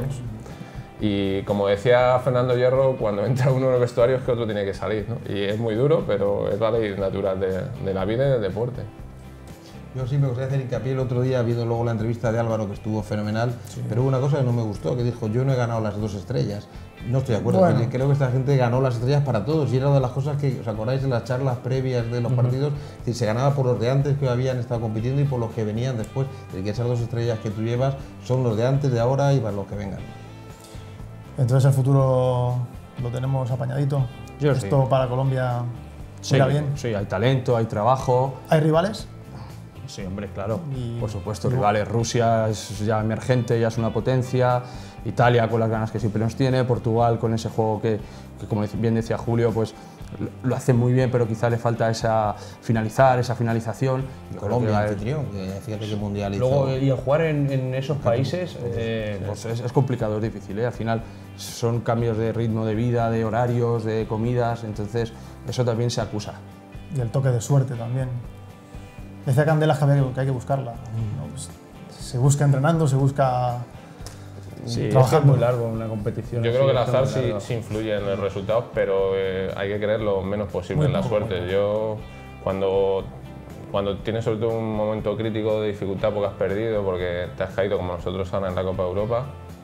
Y como decía Fernando Hierro, cuando entra uno en el vestuario es que otro tiene que salir, ¿no? Y es muy duro, pero es la ley natural de, de la vida y del deporte. Yo sí me gustaría hacer hincapié el otro día, viendo luego la entrevista de Álvaro, que estuvo fenomenal, sí. Pero hubo una cosa que no me gustó, que dijo, yo no he ganado las dos estrellas. No estoy de acuerdo, bueno. Creo que esta gente ganó las estrellas para todos y era una de las cosas que, ¿os acordáis de las charlas previas de los uh-huh. partidos? Es decir, se ganaba por los de antes que habían estado compitiendo y por los que venían después. Es que esas dos estrellas que tú llevas son los de antes, de ahora y para los que vengan. Entonces el futuro lo tenemos apañadito. Yo Esto sí. para Colombia sí, irá bien. Sí, hay talento, hay trabajo. ¿Hay rivales? Sí, hombre, claro. Y, por supuesto, rivales. Rusia es ya emergente, ya es una potencia. Italia con las ganas que siempre nos tiene. Portugal con ese juego que, que como bien decía Julio, pues lo hace muy bien, pero quizá le falta esa finalizar, esa finalización. Y Colombia, anfitrión, que fíjate que mundial hizo. Luego, y el jugar en, en esos países eh, pues es, es complicado, es difícil, ¿eh? Al final son cambios de ritmo de vida, de horarios, de comidas, entonces eso también se acusa. Y el toque de suerte también. Decía Candelas que, había, que hay que buscarla. ¿No? Pues se busca entrenando, se busca sí, trabajando. Es muy largo una competición. Yo creo que el azar sí, sí influye en los resultados, pero eh, hay que creer lo menos posible muy en la poco, suerte. Yo, cuando, cuando tienes sobre todo un momento crítico de dificultad porque has perdido, porque te has caído como nosotros ahora en la Copa de Europa,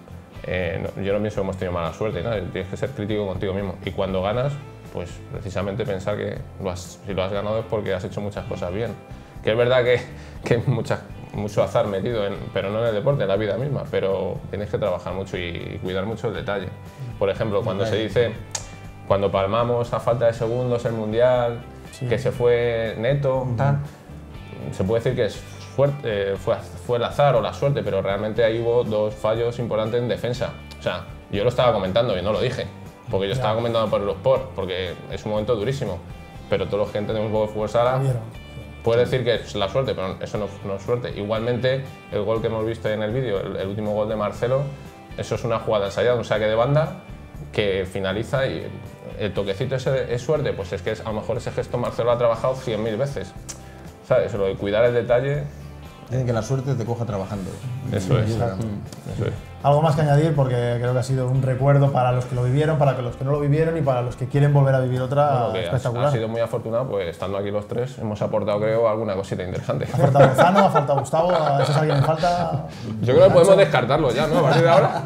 eh, no, yo no pienso que hemos tenido mala suerte, ¿no? Tienes que ser crítico contigo mismo. Y cuando ganas, pues precisamente pensar que lo has, si lo has ganado es porque has hecho muchas cosas bien. Que es verdad que, que hay mucha, mucho azar metido, en, pero no en el deporte, en la vida misma, pero tienes que trabajar mucho y, y cuidar mucho el detalle. Por ejemplo, cuando se dice, cuando palmamos a falta de segundos el Mundial, sí. que se fue Neto, uh-huh. tal, se puede decir que es fuerte, eh, fue, fue el azar o la suerte, pero realmente ahí hubo dos fallos importantes en defensa. O sea, yo lo estaba comentando y no lo dije, porque yo ya. estaba comentando por Eurosport, porque es un momento durísimo, pero todos los que entendemos un poco de fútbol sala puede decir que es la suerte, pero eso no, no es suerte. Igualmente, el gol que hemos visto en el vídeo, el, el último gol de Marcelo, eso es una jugada ensayada, un saque de banda que finaliza y el toquecito ese es suerte, pues es que es, a lo mejor ese gesto Marcelo lo ha trabajado cien mil veces. ¿Sabes? Lo de cuidar el detalle. Tienen que la suerte te coja trabajando. Eso es. Eso es. Algo más que añadir, porque creo que ha sido un recuerdo para los que lo vivieron, para los que no lo vivieron y para los que quieren volver a vivir otra bueno, espectacular. Ha, ha sido muy afortunado, pues estando aquí los tres hemos aportado, creo, alguna cosita interesante. Ha faltado Gonzalo, ha faltado Gustavo, a veces alguien me falta. Yo creo que podemos descartarlo ya, ¿no? A partir de ahora.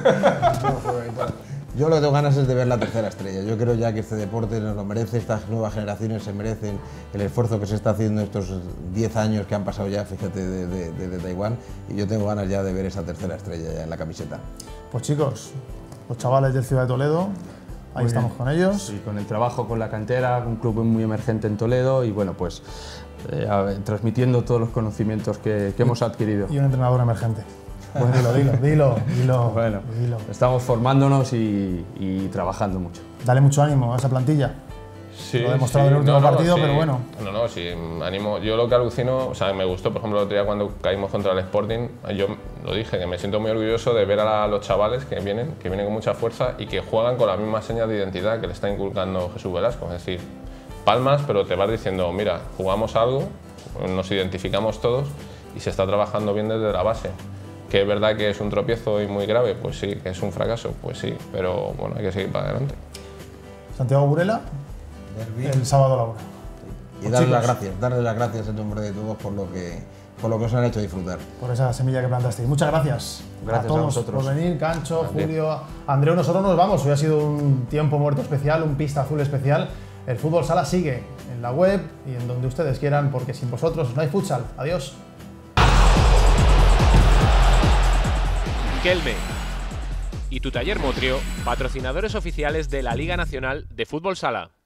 Yo lo que tengo ganas es de ver la tercera estrella. Yo creo ya que este deporte nos lo merece, estas nuevas generaciones se merecen el esfuerzo que se está haciendo estos diez años que han pasado ya, fíjate, de, de, de, de Taiwán, y yo tengo ganas ya de ver esa tercera estrella ya en la camiseta. Pues chicos, los chavales del Ciudad de Toledo, ahí muy estamos bien. Con ellos. Sí, con el trabajo con la cantera, un club muy emergente en Toledo y bueno, pues eh, a, transmitiendo todos los conocimientos que, que hemos adquirido. Y un entrenador emergente. Bueno, dilo, dilo, dilo, dilo, bueno, dilo. Estamos formándonos y, y trabajando mucho. Dale mucho ánimo a esa plantilla. Sí, lo he demostrado sí. en el último no, no, partido, sí. pero bueno. No, no, sí, ánimo. Yo lo que alucino, o sea, me gustó, por ejemplo, el otro día cuando caímos contra el Sporting, yo lo dije, que me siento muy orgulloso de ver a los chavales que vienen, que vienen con mucha fuerza y que juegan con las mismas señas de identidad que le está inculcando Jesús Velasco. Es decir, palmas, pero te vas diciendo, mira, jugamos algo, nos identificamos todos y se está trabajando bien desde la base. Que es verdad que es un tropiezo y muy grave, pues sí, que es un fracaso, pues sí, pero bueno, hay que seguir para adelante. Santiago Burela, el sábado a la hora. Y darle las gracias, darle las gracias en nombre de todos por lo que, por lo que os han hecho disfrutar. Por esa semilla que plantasteis. Muchas gracias, gracias a todos a vosotros por venir, Cancho, Julio, Andreu. Nosotros nos vamos, hoy ha sido un tiempo muerto especial, un pista azul especial. El fútbol sala sigue en la web y en donde ustedes quieran, porque sin vosotros no hay futsal. Adiós. Kelme y tu taller Motrio, patrocinadores oficiales de la Liga Nacional de Fútbol Sala.